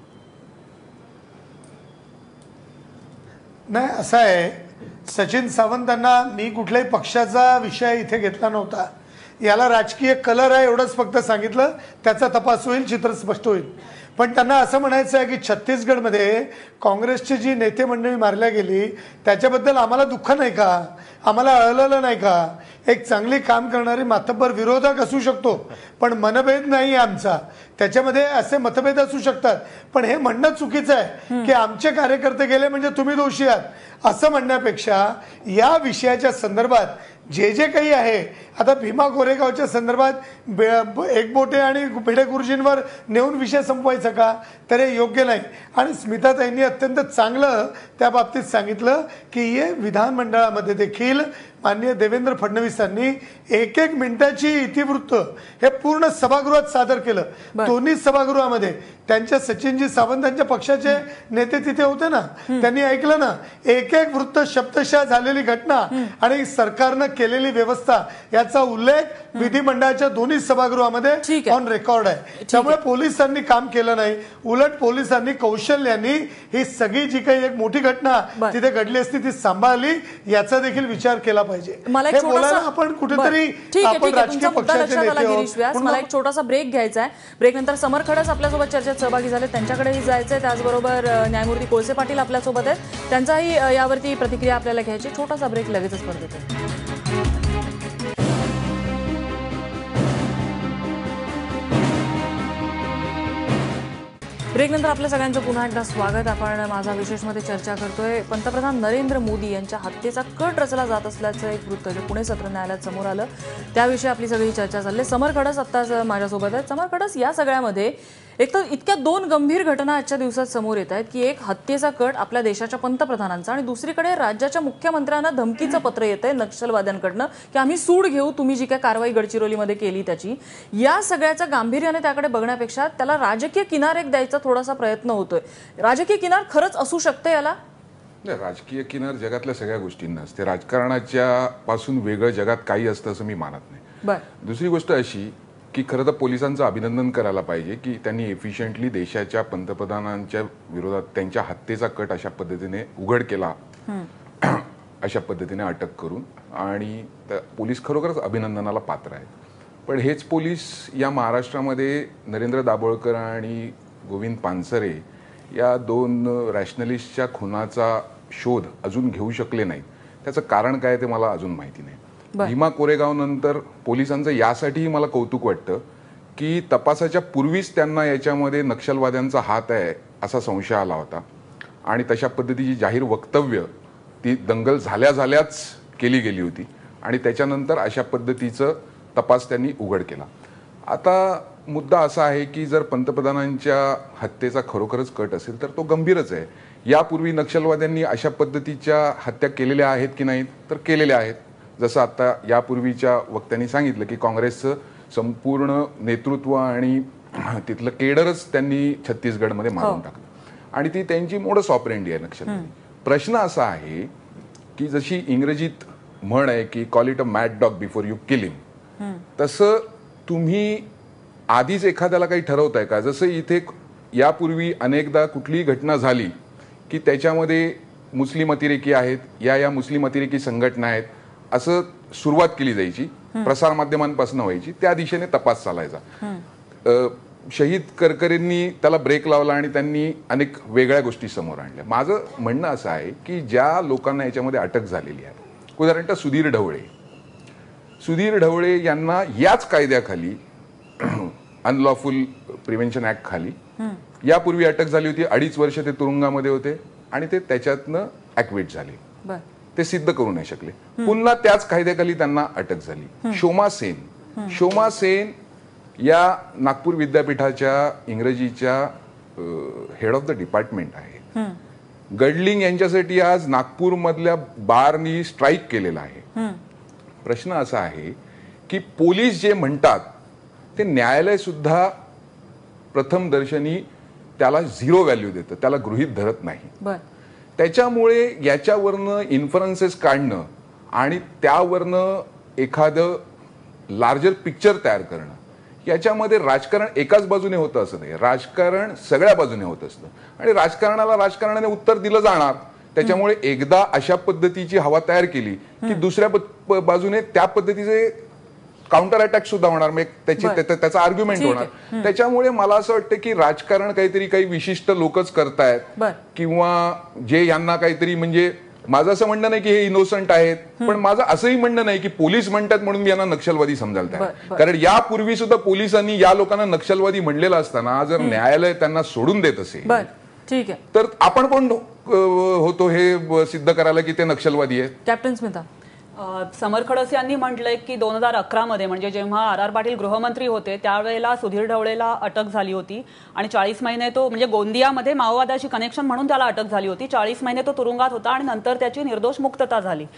नाही असं आहे, सचिन सावंतांना मी कुठल्याही पक्षाचा विषय इथे घेतला नव्हता. याला राजकीय कलर आहे एवढंच फक्त सांगितलं. त्याचा तपास होईल, चित्र स्पष्ट होईल. पण त्यांना असं म्हणायचं आहे की छत्तीसगडमध्ये काँग्रेसची जी नेते मंडळी मारल्या गेली त्याच्याबद्दल आम्हाला दुःख नाही का, आम्हाला अळलं नाही का? एक चांगली काम करणारी मातब्बर विरोधक असू शकतो पण मनभेद नाही आमचा. त्याच्यामध्ये असे मतभेद असू शकतात पण हे म्हणणं चुकीचं आहे की आमचे कार्यकर्ते गेले म्हणजे तुम्ही दोषी आहात असं म्हणण्यापेक्षा या विषयाच्या संदर्भात जे जे काही आहे आता भीमा कोरेगावच्या संदर्भात एकबोटे आणि भिडे गुरुजींवर नेऊन विषय संपवायचा का? तर हे योग्य नाही. आणि स्मिताताईंनी अत्यंत चांगलं त्या बाबतीत सांगितलं की हे विधानमंडळामध्ये देखील माननीय देवेंद्र फडणवीसांनी एक एक मिनिटाची इतिवृत्त हे पूर्ण सभागृहात सादर केलं. दोन्ही सभागृहामध्ये त्यांच्या सचिनजी सावंतांच्या पक्षाचे नेते तिथे होते ना, त्यांनी ऐकलं ना, एक एक वृत्त शब्दशः झालेली घटना आणि सरकारनं केलेली व्यवस्था याचा उल्लेख विधिमंडळाच्या दोन्ही सभागृहामध्ये ऑन रेकॉर्ड आहे. त्यामुळे पोलिसांनी काम केलं नाही, उलट पोलिसांनी कौशल्याने ही सगळी जी काही एक मोठी घटना तिथे घडली असती ती सांभाळली, याचा देखील विचार केला पाहिजे. हे बोलायला आपण कुठेतरी आपण राजकीय पक्षाचे नेते आहोत. मला एक छोटासा ब्रेक घ्यायचा आहे. ब्रेक नंतर समर खडस आपल्यासोबत चर्चेत सहभागी झाले, त्यांच्याकडेही जायचंय. त्याचबरोबर न्यायमूर्ती कोळसे पाटील आपल्यासोबत आहेत, त्यांचाही यावरती प्रतिक्रिया आपल्याला घ्यायची. छोटासा ब्रेक, लगेचच परत येतो. ब्रेक नंतर आपल्या सगळ्यांचं पुन्हा एकदा स्वागत. आपण माझा विशेषमध्ये चर्चा करतोय. पंतप्रधान नरेंद्र मोदी यांच्या हत्येचा कट रचला जात असल्याचं एक वृत्त जे पुणे सत्र न्यायालयात समोर आलं, त्याविषयी आपली सगळी चर्चा चालली. समर खडस आत्ताच माझ्यासोबत आहेत. समर खडस, या सगळ्यामध्ये एक तर इतक्या दोन गंभीर घटना आजच्या दिवसात समोर येत आहेत की एक हत्येचा कट आपल्या देशाच्या पंतप्रधानांचा आणि दुसरीकडे राज्याच्या मुख्यमंत्र्यांना धमकीचं पत्र येतंय नक्षलवाद्यांकडनं की आम्ही सूड घेऊ तुम्ही जी काय कारवाई गडचिरोलीमध्ये केली त्याची. या सगळ्याच्या गांभीर्याने त्याकडे बघण्यापेक्षा त्याला राजकीय किनार एक द्यायचा थोडासा प्रयत्न होतोय. राजकीय किनार खरंच असू शकते याला? राजकीय किनार जगातल्या सगळ्या गोष्टींना असते. राजकारणाच्या पासून वेगळं जगात काही असतं असं मी मानत नाही. दुसरी गोष्ट अशी की खरं तर पोलिसांचं अभिनंदन करायला पाहिजे की त्यांनी एफिशियंटली देशाच्या पंतप्रधानांच्या विरोधात त्यांच्या हत्येचा कट अशा पद्धतीने उघड केला, अशा पद्धतीने अटक करून, आणि पोलीस खरोखरच अभिनंदनाला पात्र आहेत. पण हेच पोलीस या महाराष्ट्रामध्ये नरेंद्र दाभोळकर आणि गोविंद पानसरे या दोन रॅशनलिस्टच्या खुनाचा शोध अजून घेऊ शकले नाहीत. त्याचं कारण काय ते मला अजून माहिती नाही. भीमा कोरेगाव नंतर पोलिसांचं यासाठीही मला कौतुक वाटतं की तपासाच्या पूर्वीच त्यांना याच्यामध्ये नक्षलवाद्यांचा हात आहे असा संशय आला होता आणि तशा पद्धतीची जाहीर वक्तव्य ती दंगल झाल्या झाल्याच केली गेली होती आणि त्याच्यानंतर अशा पद्धतीचं तपास त्यांनी उघड केला. आता मुद्दा असा आहे की जर पंतप्रधानांच्या हत्येचा खरोखरच कट असेल तर तो गंभीरच आहे. यापूर्वी नक्षलवाद्यांनी अशा पद्धतीच्या हत्या केलेल्या आहेत की नाहीत, तर केलेल्या आहेत. जसं आता यापूर्वीच्या वक्त्यांनी सांगितलं की काँग्रेसचं संपूर्ण नेतृत्व आणि तिथलं केडरच त्यांनी छत्तीसगडमध्ये मारून टाकलं आणि ती त्यांची मोडस ऑपरेंडी आहे नक्षलवादी. प्रश्न असा आहे की जशी इंग्रजीत म्हण आहे की call it a mad dog before you kill him, तसं तुम्ही आधीच एखाद्याला काही ठरवताय का? जसं इथे यापूर्वी अनेकदा कुठलीही घटना झाली की त्याच्यामध्ये मुस्लिम अतिरेकी आहेत, या या मुस्लिम अतिरेकी संघटना आहेत असं सुरुवात केली जायची, प्रसारमाध्यमांपासून व्हायची, त्या दिशेने तपास चालायचा. शहीद करकरेंनी त्याला ब्रेक लावला आणि त्यांनी अनेक वेगळ्या गोष्टी समोर आणल्या. माझं म्हणणं असं आहे की ज्या लोकांना याच्यामध्ये अटक झालेली आहे, उदाहरणतः सुधीर ढवळे सुधीर ढवळे यांना याच कायद्याखाली अनलॉफुल प्रिव्हेन्शन ऍक्ट खाली यापूर्वी अटक झाली होती. अडीच वर्ष ते तुरुंगामध्ये होते आणि ते त्याच्यातनं ऍक्विट झाले, ते सिद्ध करू नाही शकले. पुन्हा त्याच कायद्याखाली त्यांना अटक झाली. शोमा सेन शोमा सेन या नागपूर विद्यापीठाच्या इंग्रजीच्या हेड ऑफ द डिपार्टमेंट आहे. गडलिंग यांच्यासाठी आज नागपूर मधल्या बारनी स्ट्राईक केलेला आहे. प्रश्न असा आहे की पोलीस जे म्हणतात ते न्यायालय सुद्धा प्रथम दर्शनी त्याला झिरो व्हॅल्यू देतं, त्याला गृहीत धरत नाही. त्याच्यामुळे याच्यावरनं इन्फरन्सेस काढणं आणि त्यावरनं एखादं लार्जर पिक्चर तयार करणं, याच्यामध्ये राजकारण एकाच बाजूने होतं असं नाही. राजकारण सगळ्या बाजूने होत असतं आणि राजकारणाला राजकारणाने उत्तर दिलं जाणार. त्याच्यामुळे एकदा अशा पद्धतीची हवा तयार केली की दुसऱ्या बाजूने त्या पद्धतीचे काउंटर अटॅक सुद्धा होणार, मग त्याची त्याचा आर्ग्युमेंट होणार. त्याच्यामुळे मला असं वाटतं की राजकारण काहीतरी काही विशिष्ट लोकच करतायत किंवा जे यांना काहीतरी, म्हणजे माझं असं म्हणणं नाही की हे इनोसंट आहेत, पण माझं असंही म्हणणं नाही की पोलीस म्हणतात म्हणून मी यांना नक्षलवादी समजायला तयार. कारण यापूर्वी सुद्धा पोलिसांनी या लोकांना नक्षलवादी म्हणलेलं असताना जर न्यायालय त्यांना सोडून देत असेल ठीक आहे तर आपण कोण होतो हे सिद्ध करायला की ते नक्षलवादी आहेत? कॅप्टन स्मिता, समर खडस यांनी म्हटलंय की दोन हजार अकरा मध्ये म्हणजे जेव्हा आर आर पाटील गृहमंत्री होते त्यावेळेला सुधीर ढवळेला अटक झाली होती आणि चाळीस महिने तो, म्हणजे गोंदियामध्ये माओवादाशी कनेक्शन म्हणून त्याला अटक झाली होती. चाळीस महिने तो तुरुंगात होता आणि नंतर त्याची निर्दोष मुक्तता झाली.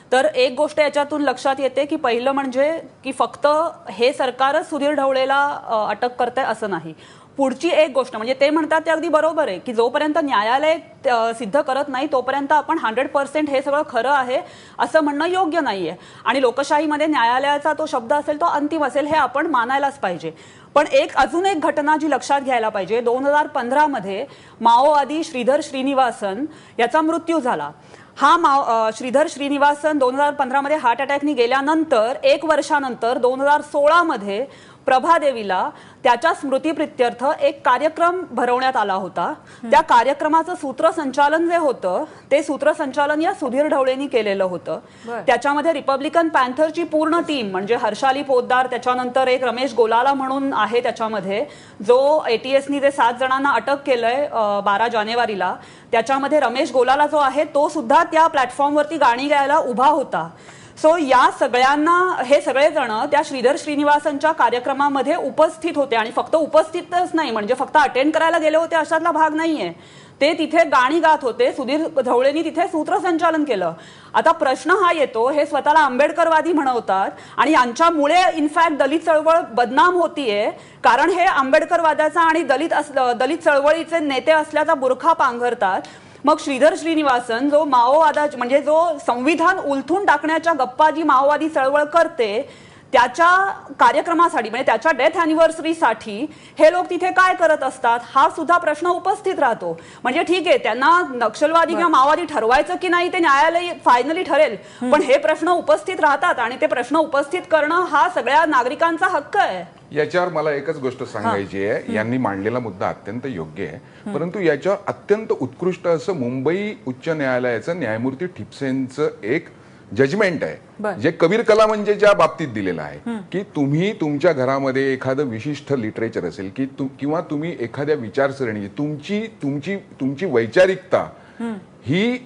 तर एक गोष्ट याच्यातून लक्षात येते की पहिलं म्हणजे की फक्त हे सरकारच सुधीर ढवळेला अ, अटक करतंय असं नाही. पुढची एक गोष्ट म्हणजे ते म्हणतात ते अगदी बरोबर आहे की जोपर्यंत न्यायालय अ, सिद्ध करत नाही तोपर्यंत आपण हंड्रेड पर्सेंट हे सगळं खरं आहे असं म्हणणं योग्य नाहीये. आणि लोकशाहीमध्ये न्यायालयाचा तो शब्द असेल तो अंतिम असेल हे आपण मानायलाच पाहिजे. पण एक अजून एक घटना जी लक्षात घ्यायला पाहिजे, दोन हजार पंधरा मध्ये माओवादी श्रीधर श्रीनिवासन याचा मृत्यू झाला. हा माओ श्रीधर श्रीनिवासन दोन हजार पंधरा मध्ये हार्ट अटॅकने गेल्यानंतर एक वर्षानंतर दोन हजार सोळा मध्ये प्रभादेवीला त्याच्या स्मृतीप्रित्यर्थ एक कार्यक्रम भरवण्यात आला होता. त्या कार्यक्रमाचं सूत्रसंचालन जे होतं ते सूत्रसंचालन या सुधीर ढवळेंनी केलेलं होतं. त्याच्यामध्ये रिपब्लिकन पॅन्थरची पूर्ण टीम म्हणजे हर्षाली पोद्दार, त्याच्यानंतर एक रमेश गोलाला म्हणून आहे त्याच्यामध्ये, जो एटीएसनी जे सात जणांना अटक केलंय बारा जानेवारीला, त्याच्यामध्ये रमेश गोलाला जो आहे तो सुद्धा त्या प्लॅटफॉर्मवरती गाणी गायला उभा होता. सो या सगळ्यांना हे सगळेजण त्या श्रीधर श्रीनिवासनच्या कार्यक्रमामध्ये उपस्थित होते आणि फक्त उपस्थितच नाही म्हणजे फक्त अटेंड करायला गेले होते अशातला भाग नाहीये. ते तिथे गाणी गात होते. सुधीर ढवळेंनी तिथे सूत्रसंचालन केलं. आता प्रश्न हा येतो, हे स्वतःला आंबेडकरवादी म्हणवतात आणि यांच्यामुळे इनफॅक्ट दलित चळवळ बदनाम होतीये कारण हे आंबेडकरवादाचा आणि दलित दलित चळवळीचे नेते असल्याचा बुरखा पांघरतात. मग श्रीधर श्रीनिवासन जो माओवादा म्हणजे जो संविधान उलथून टाकण्याच्या गप्पा जी माओवादी चळवळ करते त्याच्या कार्यक्रमासाठी म्हणजे त्याच्या डेथ अॅनिव्हर्सरीसाठी हे लोक तिथे काय करत असतात हा सुद्धा प्रश्न उपस्थित राहतो. म्हणजे ठीक आहे त्यांना नक्षलवादी किंवा माओवादी ठरवायचं की नाही ते न्यायालय फायनली ठरेल, पण हे प्रश्न उपस्थित राहतात आणि ते प्रश्न उपस्थित करणं हा सगळ्या नागरिकांचा हक्क आहे. याच्यावर मला एकच गोष्ट सांगायची आहे, यांनी मांडलेला मुद्दा अत्यंत योग्य आहे, परंतु याच्यावर अत्यंत उत्कृष्ट असं मुंबई उच्च न्यायालयाचं न्यायमूर्ती ठिपसेंचं एक जजमेंट आहे जे कबीर कला मंचच्या बाबतीत दिलेलं आहे की तुम्ही तुमच्या घरामध्ये एखादं विशिष्ट लिटरेचर असेल की किंवा तुम्ही एखाद्या विचारसरणी तुमची तुमची तुमची वैचारिकता ही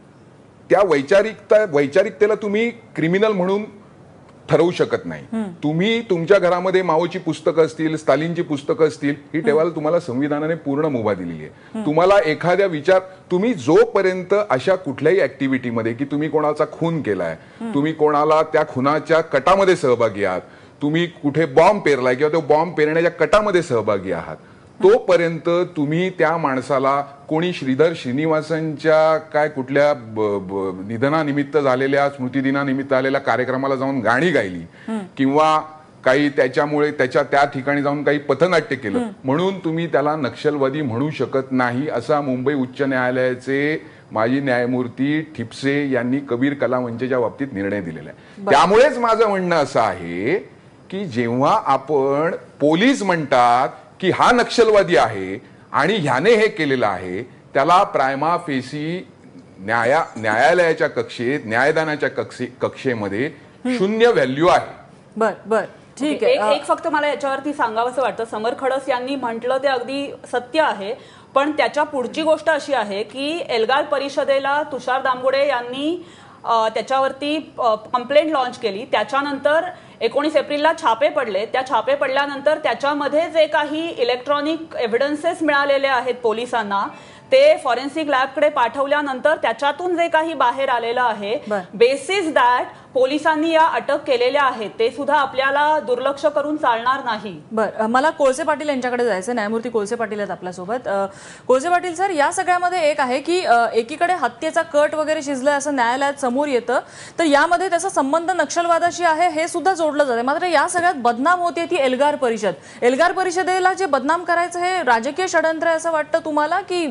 त्या वैचारिकता वैचारिकतेला तुम्ही क्रिमिनल म्हणून ठरवू शकत नाही. तुम्ही तुमच्या घरामध्ये माओची पुस्तकं असतील, स्टालिनची पुस्तकं असतील, ही ठेवायला तुम्हाला संविधानाने पूर्ण मुभा दिलेली आहे. तुम्हाला एखाद्या विचार तुम्ही जोपर्यंत अशा कुठल्याही ऍक्टिव्हिटीमध्ये की तुम्ही कोणाचा खून केलाय, तुम्ही कोणाला त्या खुनाच्या कटामध्ये सहभागी आहात, तुम्ही कुठे बॉम्ब पेरलाय किंवा तो बॉम्ब पेरण्याच्या कटामध्ये सहभागी आहात, तोपर्यंत तुम्ही त्या माणसाला कोणी श्रीधर श्रीनिवासनच्या काय कुठल्या निधनानिमित्त झालेल्या स्मृतिदिनानिमित्त आलेल्या कार्यक्रमाला जाऊन गाणी गायली किंवा काही त्याच्यामुळे त्याच्या त्या ठिकाणी जाऊन काही पथनाट्य केलं म्हणून तुम्ही त्याला नक्षलवादी म्हणू शकत नाही, असा मुंबई उच्च न्यायालयाचे माजी न्यायमूर्ती ठिपसे यांनी कबीर कला मंचच्या बाबतीत निर्णय दिलेला आहे. त्यामुळेच माझं म्हणणं असं आहे की जेव्हा आपण पोलीस म्हणतात की हा नक्षलवादी आहे आणि ह्याने हे केलेलं आहे, त्याला प्रायमा फेसी न्याया न्यायालयाच्या कक्षेत न्यायदानाच्या कक्षे कक्षेमध्ये शून्य व्हॅल्यू आहे. बर बर ठीक आहे. एक एक फक्त मला याच्यावरती सांगावंसं वाटतं, समर खडस यांनी म्हटलं ते अगदी सत्य आहे, पण त्याच्या पुढची गोष्ट अशी आहे की एल्गार परिषदेला तुषार दामगुडे यांनी त्याच्यावरती कंप्लेंट लॉन्च केली. त्याच्यानंतर एकोणीस एप्रिलला छापे पडले. त्या छापे पडल्यानंतर त्याच्यामध्ये जे काही इलेक्ट्रॉनिक एव्हिडन्सेस मिळालेले आहेत पोलिसांना ते फॉरेन्सिक लॅबकडे पाठवल्यानंतर त्याच्यातून जे काही बाहेर आलेलं आहे, बेसिस दॅट पोलिसांनी या अटक केलेल्या आहेत, ते सुद्धा आपल्याला दुर्लक्ष करून चालणार नाही. बरं, मला कोळसे पाटील यांच्याकडे जायचं. न्यायमूर्ती कोळसे पाटील आहेत आपल्यासोबत. कोळसे पाटील सर, या सगळ्यामध्ये एक आहे की एकीकडे हत्येचा कट वगैरे शिजलाय असं न्यायालयात समोर येतं, तर यामध्ये त्याचा संबंध नक्षलवादाशी आहे हे सुद्धा जोडलं जाते. मात्र या सगळ्यात बदनाम होते ती एल्गार परिषद. एल्गार परिषदेला जे बदनाम करायचं हे राजकीय षडयंत्र आहे असं वाटतं तुम्हाला, की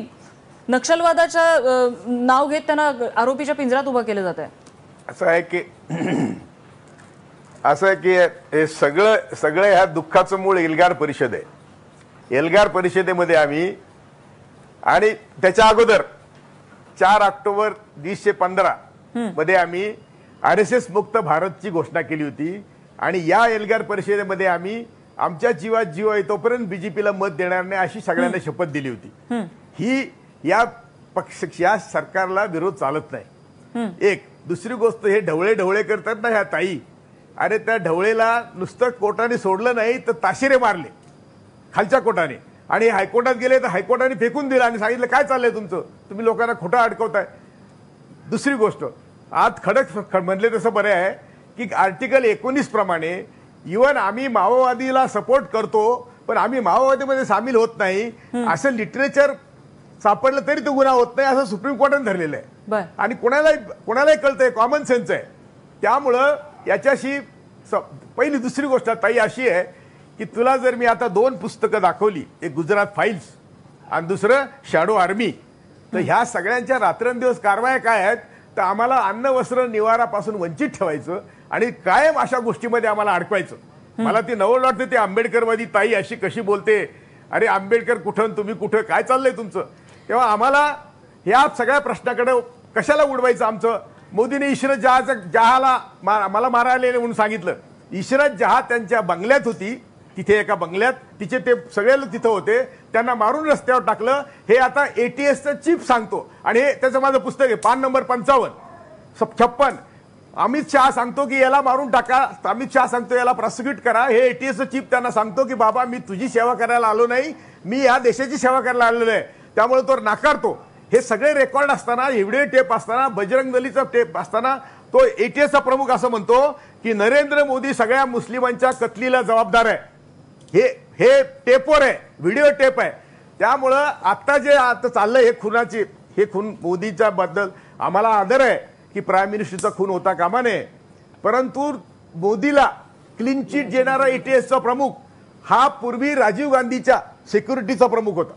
नक्षलवादाचं नाव घेत त्यांना आरोपीच्या पिंजऱ्यात उभं केलं जात आहे? असं आहे की असं आहे की हे सगळं सगळं ह्या दुःखाचं मूळ एल्गार परिषद आहे. एल्गार परिषदेमध्ये आम्ही आणि त्याच्या अगोदर चार ऑक्टोबर वीसशे पंधरा मध्ये आम्ही आर एस एस मुक्त भारतची घोषणा केली होती आणि या एल्गार परिषदेमध्ये आम्ही आमच्या जीवात जीव आहे तोपर्यंत बीजेपीला मत देणार नाही अशी सगळ्यांना शपथ दिली होती. ही या पक्ष या सरकारला विरोध चालत नाही. एक दुसरी गोष्ट, हे ढवळे ढवळे करतात ना ह्या ताई, अरे त्या ढवळेला नुसतं कोर्टाने सोडलं नाही तर ताशेरे मारले खालच्या कोर्टाने आणि हायकोर्टात गेले तर हायकोर्टाने फेकून दिलं आणि सांगितलं काय चाललंय तुमचं, तुम्ही लोकांना खोटं अडकवताय. दुसरी गोष्ट, आज खडक म्हणले तसं बरं आहे की आर्टिकल एकोणीस प्रमाणे इव्हन आम्ही माओवादीला सपोर्ट करतो पण आम्ही माओवादीमध्ये सामील होत नाही असं लिटरेचर सापडलं तरी तो गुन्हा होत नाही असं सुप्रीम कोर्टाने धरलेलं आहे. आणि कोणालाही कोणालाही कळतंय, कॉमन सेन्स आहे. त्यामुळं याच्याशी पहिली दुसरी गोष्ट ताई अशी आहे की तुला जर मी आता दोन पुस्तकं दाखवली, एक गुजरात फाईल्स आणि दुसरं शॅडो आर्मी, तर ह्या सगळ्यांच्या रात्रंदिवस कारवाया काय आहेत तर आम्हाला अन्न वस्त्र निवारापासून वंचित ठेवायचं आणि कायम अशा गोष्टीमध्ये आम्हाला अडकवायचं. मला ती नवल वाटते ते आंबेडकरवादी ताई अशी कशी बोलते, अरे आंबेडकर कुठं तुम्ही कुठं काय चाललंय तुमचं. तेव्हा आम्हाला ह्या सगळ्या प्रश्नाकडे कशाला उडवायचं आमचं. मोदीने इशरत जहाचा जहाला मला मारायला म्हणून सांगितलं. इशरत जहा त्यांच्या बंगल्यात होती, तिथे एका बंगल्यात तिचे ते सगळे लोक तिथं होते, त्यांना मारून रस्त्यावर टाकलं. हे आता एटीएसचं चीफ सांगतो आणि हे त्याचं माझं पुस्तक आहे पान नंबर पंचावन्न छप्पन. अमित शहा सांगतो की याला मारून टाका, अमित शहा सांगतो याला प्रॉसिक्यूट करा. हे एटीएसचं चीफ त्यांना सांगतो की बाबा मी तुझी सेवा करायला आलो नाही, मी या देशाची सेवा करायला आलेलो आहे. त्यामुळे तो नाकारतो. हे सगळे रेकॉर्ड असताना, व्हिडिओ टेप असताना, बजरंग दलीचा टेप असताना तो एटीएसचा प्रमुख असं म्हणतो की नरेंद्र मोदी सगळ्या मुस्लिमांच्या कत्लीला जबाबदार आहे. हे हे टेपवर आहे, व्हिडिओ टेप आहे. त्यामुळं आता जे आता चाललंय हे खुनाची, हे खून मोदीच्या बद्दल आम्हाला आदर आहे की प्राईम मिनिस्टरचा खून होता कामा नये, परंतु मोदीला क्लीन चिट देणारा एटीएसचा प्रमुख हा पूर्वी राजीव गांधीच्या सिक्युरिटीचा प्रमुख होता.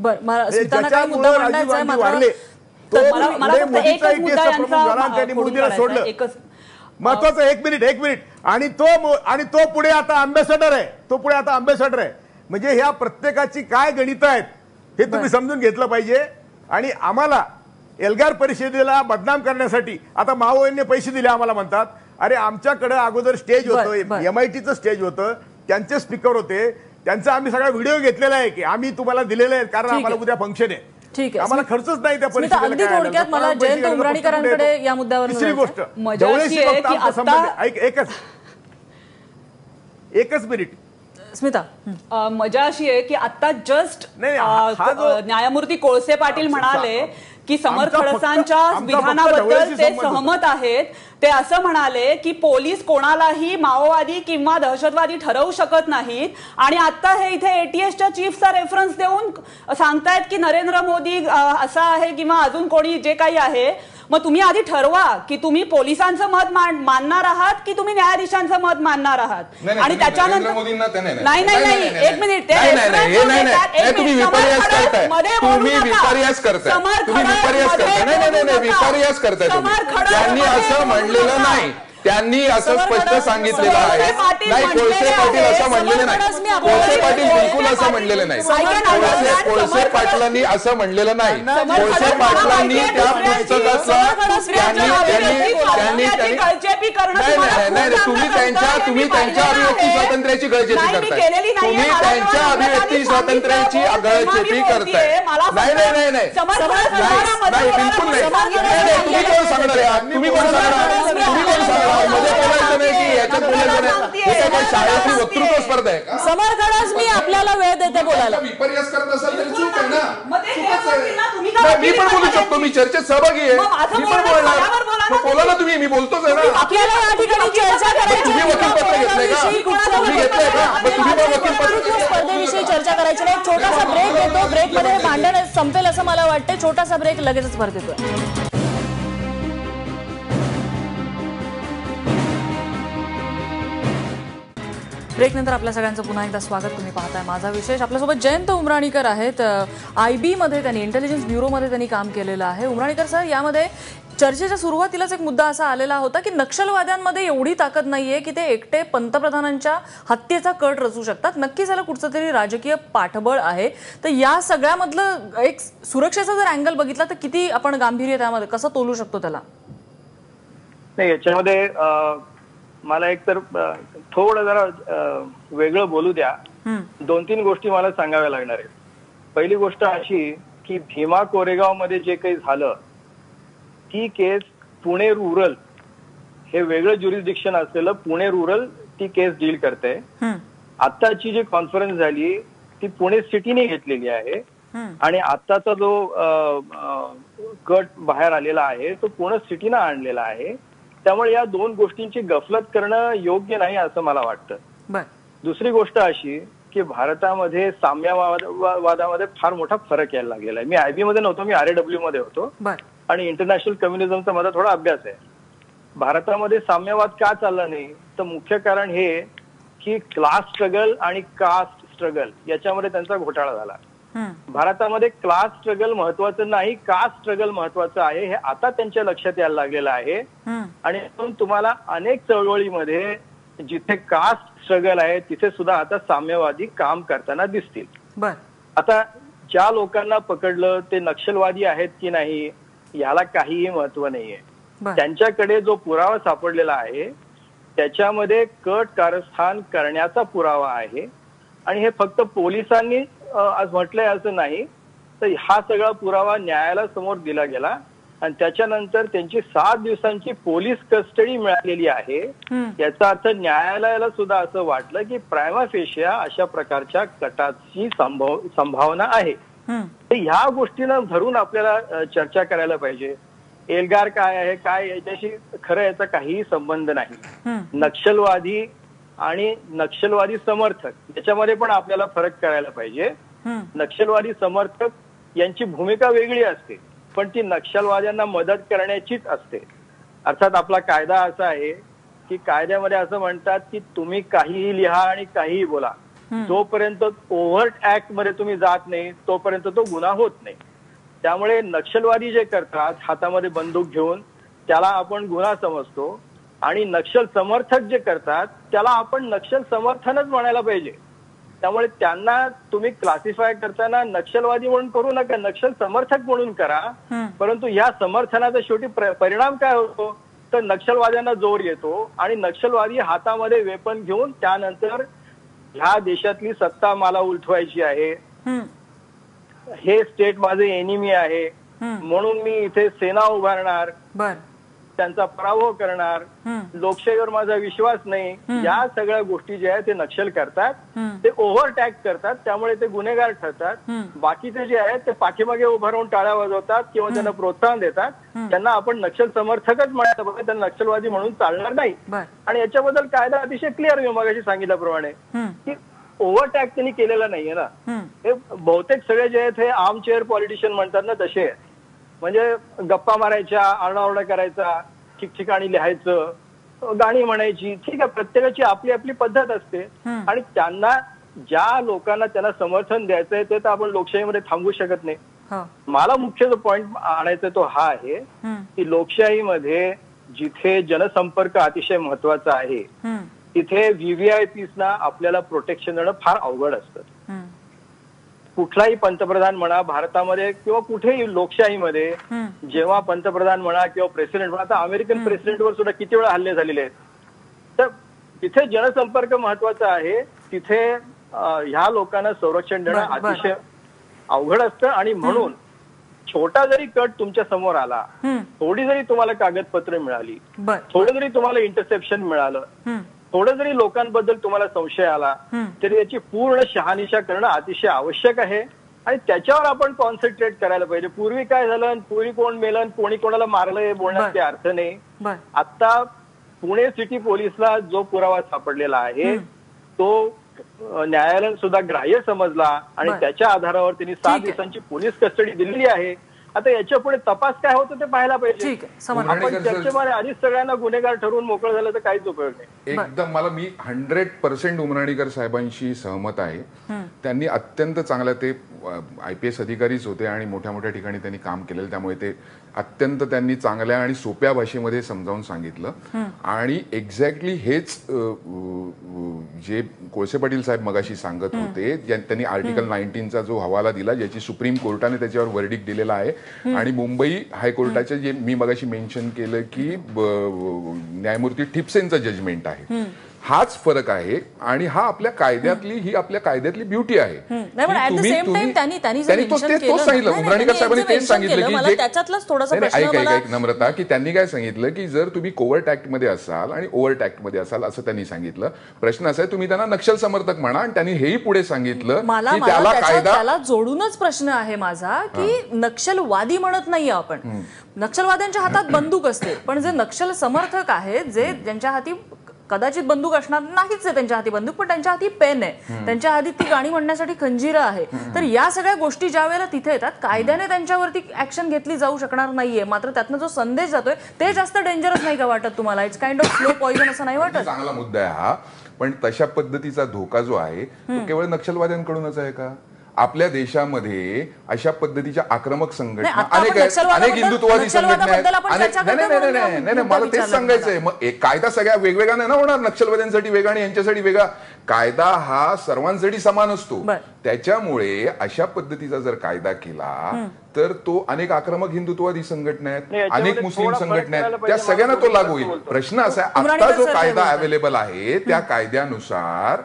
त्यांनी मोदीला सोडलं. महत्वाचं एक मिनिट एक मिनिट आणि तो आणि तो पुढे आता अँबॅसेडर आहे, तो पुढे आता अँबॅसेडर आहे. म्हणजे ह्या प्रत्येकाची काय गणित आहेत हे तुम्ही समजून घेतलं पाहिजे. आणि आम्हाला एल्गार परिषदेला बदनाम करण्यासाठी आता माओवादीने पैसे दिले आम्हाला म्हणतात. अरे आमच्याकडे अगोदर स्टेज होतं, एमआयटीचं स्टेज होतं, त्यांचे स्पीकर होते, त्यांचा आम्ही सगळा व्हिडिओ घेतलेला आहे की आम्ही तुम्हाला दिलेला आहे कारण आम्हाला उद्या फंक्शन आहे. ठीक आहे, आम्हाला खर्चच नाही त्या परिषदेला. अगदी थोडक्यात मला जयंत उमराणीकरांकडे या मुद्द्यावर दुसरी गोष्ट जवळशी फक्त आमचा संबंध ऐक एकच एकच मिनिट स्मिता, मजा अशी आहे की आता जस्ट न्यायमूर्ती कोळसे पाटील म्हणाले की समर खडसांच्या विधानाबद्दल ते सहमत आहेत. ते असं म्हणाले की पोलीस कोणालाही माओवादी किंवा दहशतवादी ठरवू शकत नाहीत. आणि आता हे इथे एटीएसच्या चीफचा रेफरन्स देऊन सांगतायत की नरेंद्र मोदी असा आहे किंवा अजून कोणी जे काही आहे. मग तुम्ही आधी ठरवा की तुम्ही पोलिसांचं मत मानणार आहात की तुम्ही न्यायाधीशांचं मत मानणार आहात. आणि त्याच्यानंतर नाही नाही नाही एक मिनिट तुम्ही विपर्यास करताय, तुम्ही विपर्यास करताय, तुम्ही विपर्यास करताय. नाही नाही नाही विपर्यास करताय तुम्ही. त्यांनी असं म्हणलेलं नाही, त्यांनी असं स्पष्ट सांगितलेलं आहे. नाही कोळसे पाटील असं म्हणलेलं नाही, कोळसे पाटील बिलकुल असं म्हणलेलं नाही. कोळसे कोळसे पाटलांनी असं म्हणलेलं नाही. कोळसे पाटलांनी त्या पुस्तकाचं त्यांनी त्यांनी त्यांनी नाही नाही नाही तुम्ही त्यांच्या तुम्ही त्यांच्या अभिव्यक्ती स्वातंत्र्याची गळचेपी करताय. तुम्ही त्यांच्या अभिव्यक्ती स्वातंत्र्याची गळचेपी करताय. नाही नाही नाही नाही नाही बिलकुल नाही. तुम्ही कोण सांगणार आहे, तुम्ही कोण सांगणार, तुम्ही कोण सांगणार मध्ये बोलायचं नाही की याच्यात बोलायचं नाही. हे काय काय शाळेतली वक्तृत्व स्पर्धा आहे का? समर खडस मी आपल्याला वेळ देते बोलायला. विपर्यास करत असाल तरी चूक आहे ना. मी पण बोलू शकतो, मी चर्चेत सहभागी आहे, मी पण बोलणार. बोला ना तुम्ही, मी बोलतोच आहे ना. आपल्याला या ठिकाणी चर्चा करायची, तुम्ही वकीलपत्र घेतलंय का? तुम्ही घेतलंय का? मग तुम्ही पण वकीलपत्र स्पर्धेविषयी चर्चा करायची नाही. छोटासा ब्रेक देतो, ब्रेक मध्ये भांडण संपेल असं मला वाटतं. छोटासा ब्रेक, लगेचच परत येतोय. ब्रेक नंतर आपल्या सगळ्यांचं पुन्हा एकदा स्वागत. तुम्ही पाहताय माझा विशेष. आपल्यासोबत जयंत उमराणीकर आहेत. आय बी मध्ये त्यांनी इंटेलिजन्स ब्युरोमध्ये त्यांनी काम केलेलं आहे. उमराणीकर सर, यामध्ये चर्चेच्या सुरुवातीलाच एक मुद्दा असा आलेला होता की नक्षलवाद्यांमध्ये एवढी ताकद नाहीये की ते एकटे पंतप्रधानांच्या हत्येचा कट रचू शकतात. नक्कीच याला कुठचं तरी राजकीय पाठबळ आहे. तर या सगळ्यामधलं एक सुरक्षेचा जर अँगल बघितला तर किती आपण गांभीर्य त्यामध्ये कसं तोलू शकतो त्याला? नाही, याच्यामध्ये मला एक तर थोडं जरा वेगळं बोलू द्या. दोन तीन गोष्टी मला सांगाव्या लागणार आहेत. पहिली गोष्ट अशी की भीमा कोरेगाव मध्ये जे काही झालं, ती केस पुणे रुरल हे वेगळं ज्युरिस्डिक्शन असलेलं पुणे रुरल ती केस डील करते. आताची जी कॉन्फरन्स झाली ती पुणे सिटीने घेतलेली आहे आणि आत्ताचा जो कट बाहेर आलेला आहे तो पूर्ण सिटीनं आणलेला आहे. त्यामुळे या दोन गोष्टींची गफलत करणं योग्य नाही असं मला वाटतं. दुसरी गोष्ट अशी की भारतामध्ये साम्यवादामध्ये फार मोठा फरक यायला लागलेला आहे. मी आयबी मध्ये नव्हतो, मी आरएडब्ल्यू मध्ये होतो आणि इंटरनॅशनल कम्युनिझमचा माझा थोडा अभ्यास आहे. भारतामध्ये साम्यवाद का चालला नाही तर मुख्य कारण हे की क्लास स्ट्रगल आणि कास्ट स्ट्रगल याच्यामध्ये त्यांचा घोटाळा झाला. भारतामध्ये क्लास स्ट्रगल महत्वाचं नाही, कास्ट स्ट्रगल महत्वाचं आहे हे आता त्यांच्या लक्षात यायला लागलेलं आहे. आणि म्हणून तुम्हाला अनेक चळवळीमध्ये जिथे कास्ट स्ट्रगल आहे तिथे सुद्धा आता साम्यवादी काम करताना दिसतील. आता ज्या लोकांना पकडलं ते नक्षलवादी आहेत की नाही याला काहीही महत्व नाहीये. त्यांच्याकडे जो पुरावा सापडलेला आहे त्याच्यामध्ये कट कारस्थान करण्याचा पुरावा आहे आणि हे फक्त पोलिसांनी आज म्हटलंय असं नाही तर हा सगळा पुरावा न्यायालयासमोर दिला गेला आणि त्याच्यानंतर त्यांची सात दिवसांची पोलीस कस्टडी मिळालेली आहे. याचा अर्थ न्यायालयाला सुद्धा असं वाटलं की प्रायमा फेशिया अशा प्रकारच्या कटाची संभावना आहे. तर ह्या गोष्टींना धरून आपल्याला चर्चा करायला पाहिजे. एल्गार काय आहे काय याच्याशी खरं याचा काहीही संबंध नाही. नक्षलवादी आणि नक्षलवादी समर्थक याच्यामध्ये पण आपल्याला फरक करायला पाहिजे. नक्षलवादी समर्थक यांची भूमिका वेगळी असते पण ती नक्षलवाद्यांना मदत करण्याचीच असते. अर्थात आपला कायदा असा आहे की कायद्यामध्ये असं म्हणतात की तुम्ही काहीही लिहा आणि काहीही बोला, जोपर्यंत ओव्हर्ट ऍक्ट मध्ये तुम्ही जात नाही तोपर्यंत तो गुन्हा होत नाही. त्यामुळे नक्षलवादी जे करतात हातामध्ये बंदूक घेऊन त्याला आपण गुन्हा समजतो आणि नक्षल समर्थक जे करतात त्याला आपण नक्षल समर्थनच म्हणायला पाहिजे. त्यामुळे त्यांना तुम्ही क्लासिफाय करताना नक्षलवादी म्हणून करू नका, नक्षल समर्थक म्हणून करा. परंतु या समर्थनाचा शेवटी परिणाम काय होतो तर नक्षलवाद्यांना जोर येतो आणि नक्षलवादी हातामध्ये वेपन घेऊन त्यानंतर ह्या देशातली सत्ता मला उलटवायची आहे, हे स्टेट माझे एनिमी आहे म्हणून मी इथे सेना उभारणार, त्यांचा पराभव करणार, लोकशाहीवर माझा विश्वास नाही, या सगळ्या गोष्टी ज्या आहेत ते नक्षल करतात. ते ओव्हरटॅक करतात त्यामुळे ते गुन्हेगार ठरतात. बाकीचे जे आहेत ते पाठीमागे उभं राहून टाळ्या वाजवतात किंवा त्यांना प्रोत्साहन देतात. त्यांना आपण नक्षल समर्थकच म्हणायला पाहिजे, त्यांना नक्षलवादी म्हणून चालणार नाही. आणि याच्याबद्दल कायदा अतिशय क्लिअर मी मगाशी सांगितल्याप्रमाणे की ओव्हरटॅक त्यांनी केलेला नाहीये ना. हे बहुतेक सगळे जे आहेत हे आर्म चेअर पॉलिटिशियन म्हणतात ना तसे आहेत. म्हणजे गप्पा मारायच्या, आरडाओरडा करायचा, ठिकठिकाणी लिहायचं, गाणी म्हणायची, ठीक आहे प्रत्येकाची आपली आपली पद्धत असते. आणि त्यांना ज्या लोकांना त्यांना समर्थन द्यायचंय ते तर आपण लोकशाहीमध्ये थांबवू शकत नाही. मला मुख्य जो पॉइंट आणायचा तो हा आहे की लोकशाहीमध्ये जिथे जनसंपर्क अतिशय महत्वाचा आहे तिथे व्हीव्हीआयपीजना आपल्याला प्रोटेक्शन देणं फार अवघड असतं. कुठलाही पंतप्रधान म्हणा भारतामध्ये किंवा कुठेही लोकशाहीमध्ये जेव्हा पंतप्रधान म्हणा किंवा प्रेसिडेंट म्हणा, आता अमेरिकन प्रेसिडेंटवर सुद्धा किती वेळा हल्ले झालेले आहेत. तर तिथे जनसंपर्क महत्वाचा आहे, तिथे ह्या लोकांना संरक्षण देणं अतिशय अवघड असतं. आणि म्हणून छोटा जरी कट तुमच्या समोर आला, थोडी जरी तुम्हाला कागदपत्र मिळाली, थोडं जरी तुम्हाला इंटरसेप्शन मिळालं, थोडं जरी लोकांबद्दल तुम्हाला संशय आला तरी याची पूर्ण शहानिशा करणं अतिशय आवश्यक आहे आणि त्याच्यावर आपण कॉन्सन्ट्रेट करायला पाहिजे. पूर्वी काय झालं, पूर्वी कोण मेलं, कोणी कोणाला मारलं हे बोलण्यात काही अर्थ नाही. आता पुणे सिटी पोलिसला जो पुरावा सापडलेला आहे तो न्यायालयाने सुद्धा ग्राह्य समजला आणि त्याच्या आधारावर त्यांनी सात दिवसांची पोलीस कस्टडी दिलेली आहे. आता याच्या पुढे तपास काय होतो ते पाहायला पाहिजे. आपण चर्चेमध्ये आधीच सगळ्यांना गुन्हेगार ठरवून मोकळं झालं तर काहीच उपयोग नाही. एकदम मला मी हंड्रेड पर्सेंट उमराणीकर साहेबांशी सहमत आहे. त्यांनी अत्यंत चांगलं, ते आय पी एस अधिकारीच होते आणि मोठ्या मोठ्या ठिकाणी त्यांनी काम केलेलं, त्यामुळे ते अत्यंत त्यांनी चांगल्या आणि सोप्या भाषेमध्ये समजावून सांगितलं. आणि एक्झॅक्टली हेच जे कोळसे पाटील साहेब मगाशी सांगत होते, त्यांनी आर्टिकल नाईन्टीनचा जो हवाला दिला ज्याची सुप्रीम कोर्टाने त्याच्यावर वर्डिक्ट दिलेला आहे. आणि मुंबई हायकोर्टाचे जे मी मगाशी मेन्शन केलं की न्यायमूर्ती ठिपसेंचं जजमेंट आहे, हाच फरक आहे आणि हा आपल्या कायद्यातली ही आपल्या कायद्यातली ब्युटी आहे. नाही पण ऍट द सेम टाइम त्यांनी त्यांनी जे mention केलं तोच सांगितलं ना- नाही, उमराणीकर नाही, साहेबांनी त्यांनी तेच सांगितलं केलं, की मला जे- त्याच्यातलाच थोडासा नाही, नाही, प्रश्न ऐक ऐक मला- ऐक नम्रता की त्यांनी काय सांगितलं की जर तुम्ही कोवर्ट ऍक्ट मध्ये असाल आणि ओव्हर्ट ऍक्ट मध्ये असाल असं त्यांनी सांगितलं. प्रश्न असा आहे तुम्ही त्यांना नक्षल समर्थक म्हणा आणि त्यांनी हेही पुढे सांगितलं मला की मला त्याला त्याच्या- कायदा त्याला जोडूनच प्रश्न आहे माझा की नक्षलवादी म्हणत नाहीये आपण. नक्षलवाद्यांच्या हातात बंदूक असते पण जे नक्षल समर्थक आहेत जे ज्यांच्या हाती कदाचित बंदूक असणार नाहीच आहे त्यांच्या हाती बंदूक पण त्यांच्या हाती पेन आहे त्यांच्या हाती ती गाणी म्हणण्यासाठी खंजीर आहे. तर या सगळ्या गोष्टी ज्या वेळेला तिथे येतात कायद्याने त्यांच्यावरती ऍक्शन घेतली जाऊ शकणार नाहीये. मात्र त्यातनं जो संदेश जातोय ते जास्त डेंजरस नाही का वाटत तुम्हाला? It's kind of slow poison असं नाही वाटत? चांगला मुद्दा आहे हा. पण तशा पद्धतीचा धोका जो आहे तो केवळ नक्षलवाद्यांकडूनच आहे का? आपल्या देशामध्ये अशा पद्धतीच्या आक्रमक संघटना नाही, आता अनेक आपण आहेत. नक्षलवादाबद्दल- अनेक हिंदुत्ववादी संघटना आहेत. नक्षलवादाबद्दल आपण अनेक चर्चा नाही नाही करतोय नाही म्हणून नाही नाही नाही, मुद्दा मला तेच विचारला सांगायचंय. मग एक कायदा सगळ्या वेगवेगळा नाही ना होणार. नक्षलवाद्यांसाठी वेगळा आणि यांच्यासाठी वेगळा. कायदा हा सर्वांसाठी समान असतो. त्याच्यामुळे अशा पद्धतीचा जर कायदा केला तर तो अनेक आक्रमक हिंदुत्ववादी संघटना आहेत अनेक मुस्लिम संघटना आहेत त्या सगळ्यांना तो लागू होईल. प्रश्न असा आहे आता जो कायदा अवेलेबल आहे त्या कायद्यानुसार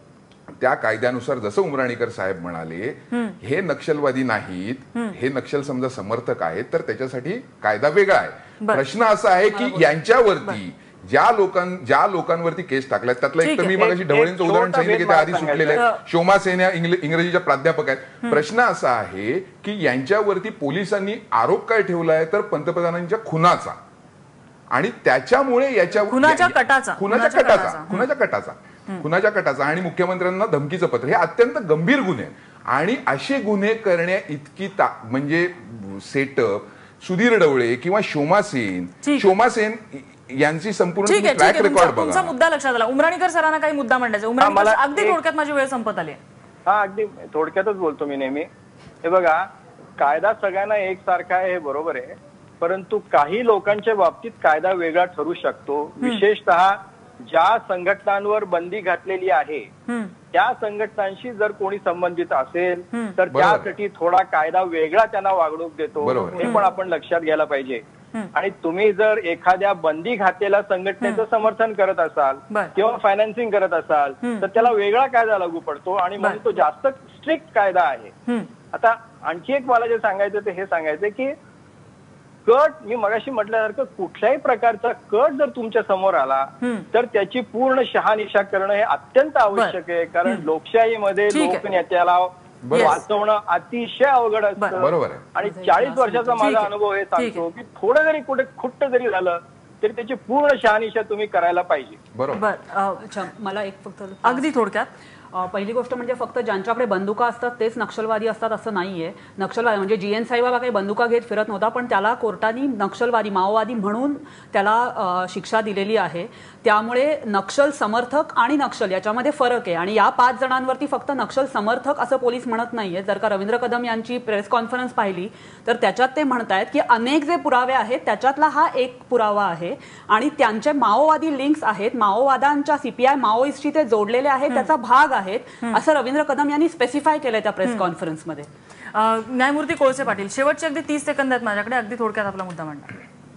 त्या कायद्यानुसार जसं उमराणीकर साहेब म्हणाले हे नक्षलवादी नाहीत हे नक्षल समजा समर्थक आहेत तर त्याच्यासाठी कायदा वेगळा आहे. प्रश्न असा आहे की यांच्यावरती ज्या लोकां ज्या लोकांवरती केस टाकल्यात त्यातलं एक तर मी मगाशी ढवळींचं उदाहरण सांगितलं की ते आधी सुटलेले आहेत. शोमा सेन या इंग्रजीच्या प्राध्यापक आहेत. प्रश्न असा आहे की यांच्यावरती पोलिसांनी आरोप काय ठेवलाय तर पंतप्रधानांच्या खुनाचा आणि त्याच्यामुळे याच्या खुनाच्या कटाचा खुनाच्या कटाचा खुनाच्या कटाचा खुनाच्या कटाचा आणि मुख्यमंत्र्यांना धमकीचं पत्र हे अत्यंत गंभीर गुन्हे आणि असे गुन्हे करण्या इतकी म्हणजे सेटअप सुधीर ढवळे किंवा शोमा सेन शोमा सेन यांची संपूर्ण ट्रॅक रेकॉर्ड बघा. तुमचा मुद्दा लक्षात आला. उमराणीकर सरांना काही मुद्दा मांडायचा. उमराणीकर अगदी थोडक्यात माझी वेळ संपत आली. हा अगदी थोडक्यातच बोलतो मी नेहमी. हे बघा कायदा सगळ्यांना एकसारखा आहे हे बरोबर आहे परंतु काही लोकांच्या बाबतीत कायदा वेगळा ठरू शकतो. विशेषतः ज्या संघटनांवर बंदी घातलेली आहे त्या संघटनांशी जर कोणी संबंधित असेल तर त्यासाठी थोडा कायदा वेगळा त्यांना वागणूक देतो हे पण आपण लक्षात घ्यायला पाहिजे. आणि तुम्ही जर एखाद्या बंदी घातलेल्या संघटनेचं समर्थन करत असाल किंवा फायनान्सिंग करत असाल तर त्याला वेगळा कायदा लागू पडतो आणि म्हणून तो जास्त स्ट्रिक्ट कायदा आहे. आता आणखी एक मला जे सांगायचं ते हे सांगायचं की कट मी मगाशी म्हटल्यासारखं कुठल्याही प्रकारचा कट जर तुमच्या समोर आला तर त्याची पूर्ण शहानिशा करणं हे अत्यंत आवश्यक आहे. कारण लोकशाहीमध्ये लोकनेत्याला वाचवणं अतिशय अवघड असतं. बरोबर. आणि चाळीस वर्षाचा माझा अनुभव हे सांगतो की थोडं जरी कुठे खुट्ट जरी झालं तरी त्याची पूर्ण शहानिशा तुम्ही करायला पाहिजे. बरोबर. अच्छा मला एक फक्त अगदी थोडक्यात पहिली गोष्ट म्हणजे फक्त ज्यांच्याकडे बंदुका असतात तेच नक्षलवादी असतात असं नाहीये. नक्षलवादी म्हणजे जी एन साईबाबा काही बंदुका घेत फिरत नव्हता पण त्याला कोर्टाने नक्षलवादी माओवादी म्हणून त्याला शिक्षा दिलेली आहे. त्यामुळे नक्षल समर्थक आणि नक्षल याच्यामध्ये फरक आहे आणि या पाच जणांवरती फक्त नक्षल समर्थक असं पोलीस म्हणत नाहीये. जर का रवींद्र कदम यांची प्रेस कॉन्फरन्स पाहिली तर त्याच्यात ते म्हणतायत की अनेक जे पुरावे आहेत त्याच्यातला हा एक पुरावा आहे आणि त्यांचे माओवादी लिंक्स आहेत माओवादांच्या सीपीआय माओइस्टशी ते जोडलेले आहेत त्याचा भाग आहेत असं रवींद्र कदम यांनी स्पेसिफाय केलंय त्या प्रेस कॉन्फरन्समध्ये. न्यायमूर्ती कोळसे पाटील शेवटचे अगदी तीस सेकंद आहेत माझ्याकडे अगदी थोडक्यात आपला मुद्दा मांडा.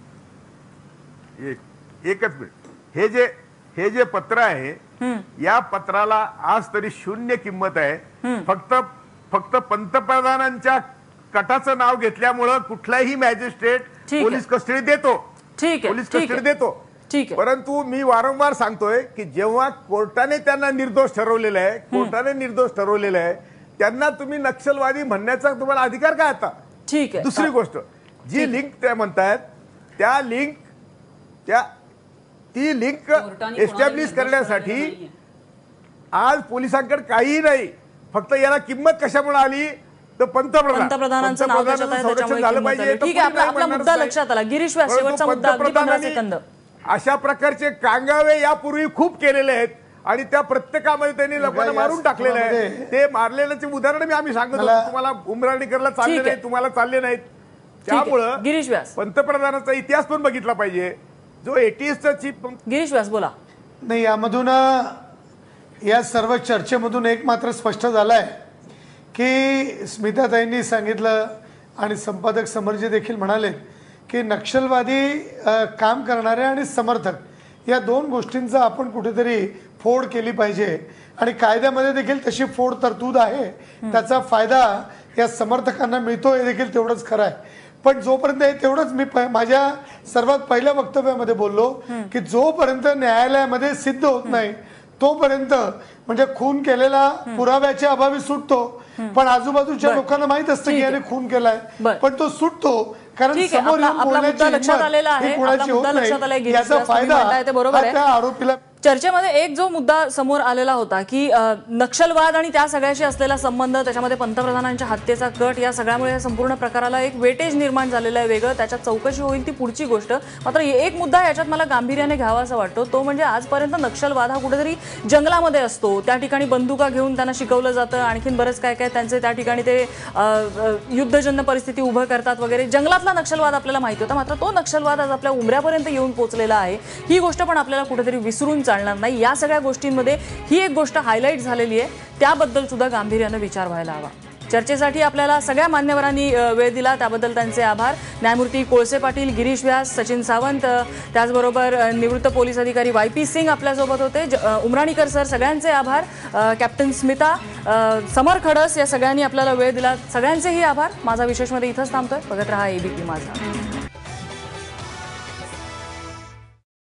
एकच मिनिट. हे जे हे जे पत्र आहे या पत्राला आज तरी शून्य किंमत आहे. फक्त फक्त पंतप्रधानांच्या कटाचं नाव घेतल्यामुळं कुठलाही मॅजिस्ट्रेट पोलीस कस्टडी देतो पोलीस कस्टडी देतो. परंतु मी वारंवार सांगतोय की जेव्हा कोर्टाने त्यांना निर्दोष ठरवलेलं आहे कोर्टाने निर्दोष ठरवलेलं आहे त्यांना तुम्ही नक्षलवादी म्हणण्याचा तुम्हाला अधिकार काय आता. ठीक आहे. दुसरी गोष्ट जी लिंक त्या म्हणतायत त्या लिंक त्या ती लिंक एस्टॅब्लिश करण्यासाठी आज पोलिसांकडे काहीही नाही. फक्त याला किंमत कशामुळे आली तर पंतप्रधान पंतप्रधानांचं नाव संरक्षण झालं पाहिजे. ठीक आहे आपला मुद्दा लक्षात आला. गिरीश व्यास शेवटचा मुद्दा अगदी पंधरा सेकंद. अशा प्रकारचे कांगावे यापूर्वी खूप केलेले आहेत आणि त्या प्रत्येकामध्ये त्यांनी लोकांना मारून टाकलेलं आहे. ते मारलेल्याची उदाहरण मी आम्ही सांगत होतो तुम्हाला. उमराणीकरला चालले नाही तुम्हाला चालले नाहीत. त्यामुळं गिरीश व्यास पंतप्रधानाचा इतिहास पण बघितला पाहिजे जो एटीएसचा चीफ. गिरीश व्यास बोला. नाही यामधून या सर्व चर्चेमधून एक मात्र स्पष्ट झालंय की स्मिताताईंनी सांगितलं आणि संपादक समरजी देखील म्हणाले की नक्षलवादी काम करणारे आणि समर्थक या दोन गोष्टींचा आपण कुठेतरी फोड केली पाहिजे आणि कायद्यामध्ये देखील तशी फोड तरतूद आहे, त्याचा फायदा या समर्थकांना मिळतो हे देखील तेवढंच खरं आहे. पण जोपर्यंत हे तेवढंच मी माझ्या सर्वात पहिल्या वक्तव्यामध्ये बोललो की जोपर्यंत न्यायालयामध्ये सिद्ध होत नाही तोपर्यंत म्हणजे खून केलेला पुराव्याच्या अभावी सुटतो, पण आजूबाजूच्या लोकांना माहित असतं की याने खून केलाय, पण तो सुटतो कारण समोर येऊन बोलण्याची हिंमत कुणाची होत नाही. याचा फायदा त्या आरोपीला. चर्चेमध्ये एक जो मुद्दा समोर आलेला होता की नक्षलवाद आणि त्या सगळ्याशी असलेला संबंध, त्याच्यामध्ये पंतप्रधानांच्या हत्येचा कट, या सगळ्यामुळे या संपूर्ण प्रकाराला एक वेटेज निर्माण झालेलं आहे वेगळं. त्याच्यात चौकशी होईल ती पुढची गोष्ट. मात्र एक मुद्दा याच्यात मला गांभीर्याने घ्यावा असं वाटतो, तो म्हणजे आजपर्यंत नक्षलवाद हा कुठेतरी जंगलामध्ये असतो, त्या ठिकाणी बंदुका घेऊन त्यांना शिकवलं जातं, आणखीन बरंच काय काय त्यांचे त्या ठिकाणी ते युद्धजन्य परिस्थिती उभं करतात वगैरे. जंगलातला नक्षलवाद आपल्याला माहिती होता, मात्र तो नक्षलवाद आज आपल्या उमऱ्यापर्यंत येऊन पोहोचलेला आहे. ही गोष्ट पण आपल्याला कुठेतरी विसरून चालणार नाही. या सगळ्या गोष्टींमध्ये ही एक गोष्ट हायलाईट झालेली आहे, त्याबद्दल सुद्धा गांभीर्यानं विचार व्हायला हवा. चर्चेसाठी आपल्याला सगळ्या मान्यवरांनी वेळ दिला, त्याबद्दल त्यांचे आभार. न्यायमूर्ती कोळसे पाटील, गिरीश व्यास, सचिन सावंत, त्याचबरोबर निवृत्त पोलीस अधिकारी वाय पी सिंग आपल्यासोबत होते. उमराणीकर सर, सगळ्यांचे आभार. कॅप्टन स्मिता, समर खडस, या सगळ्यांनी आपल्याला वेळ दिला, सगळ्यांचेही आभार. माझा विशेषमध्ये इथंच थांबतोय. बघत रहा एबीपी माझा.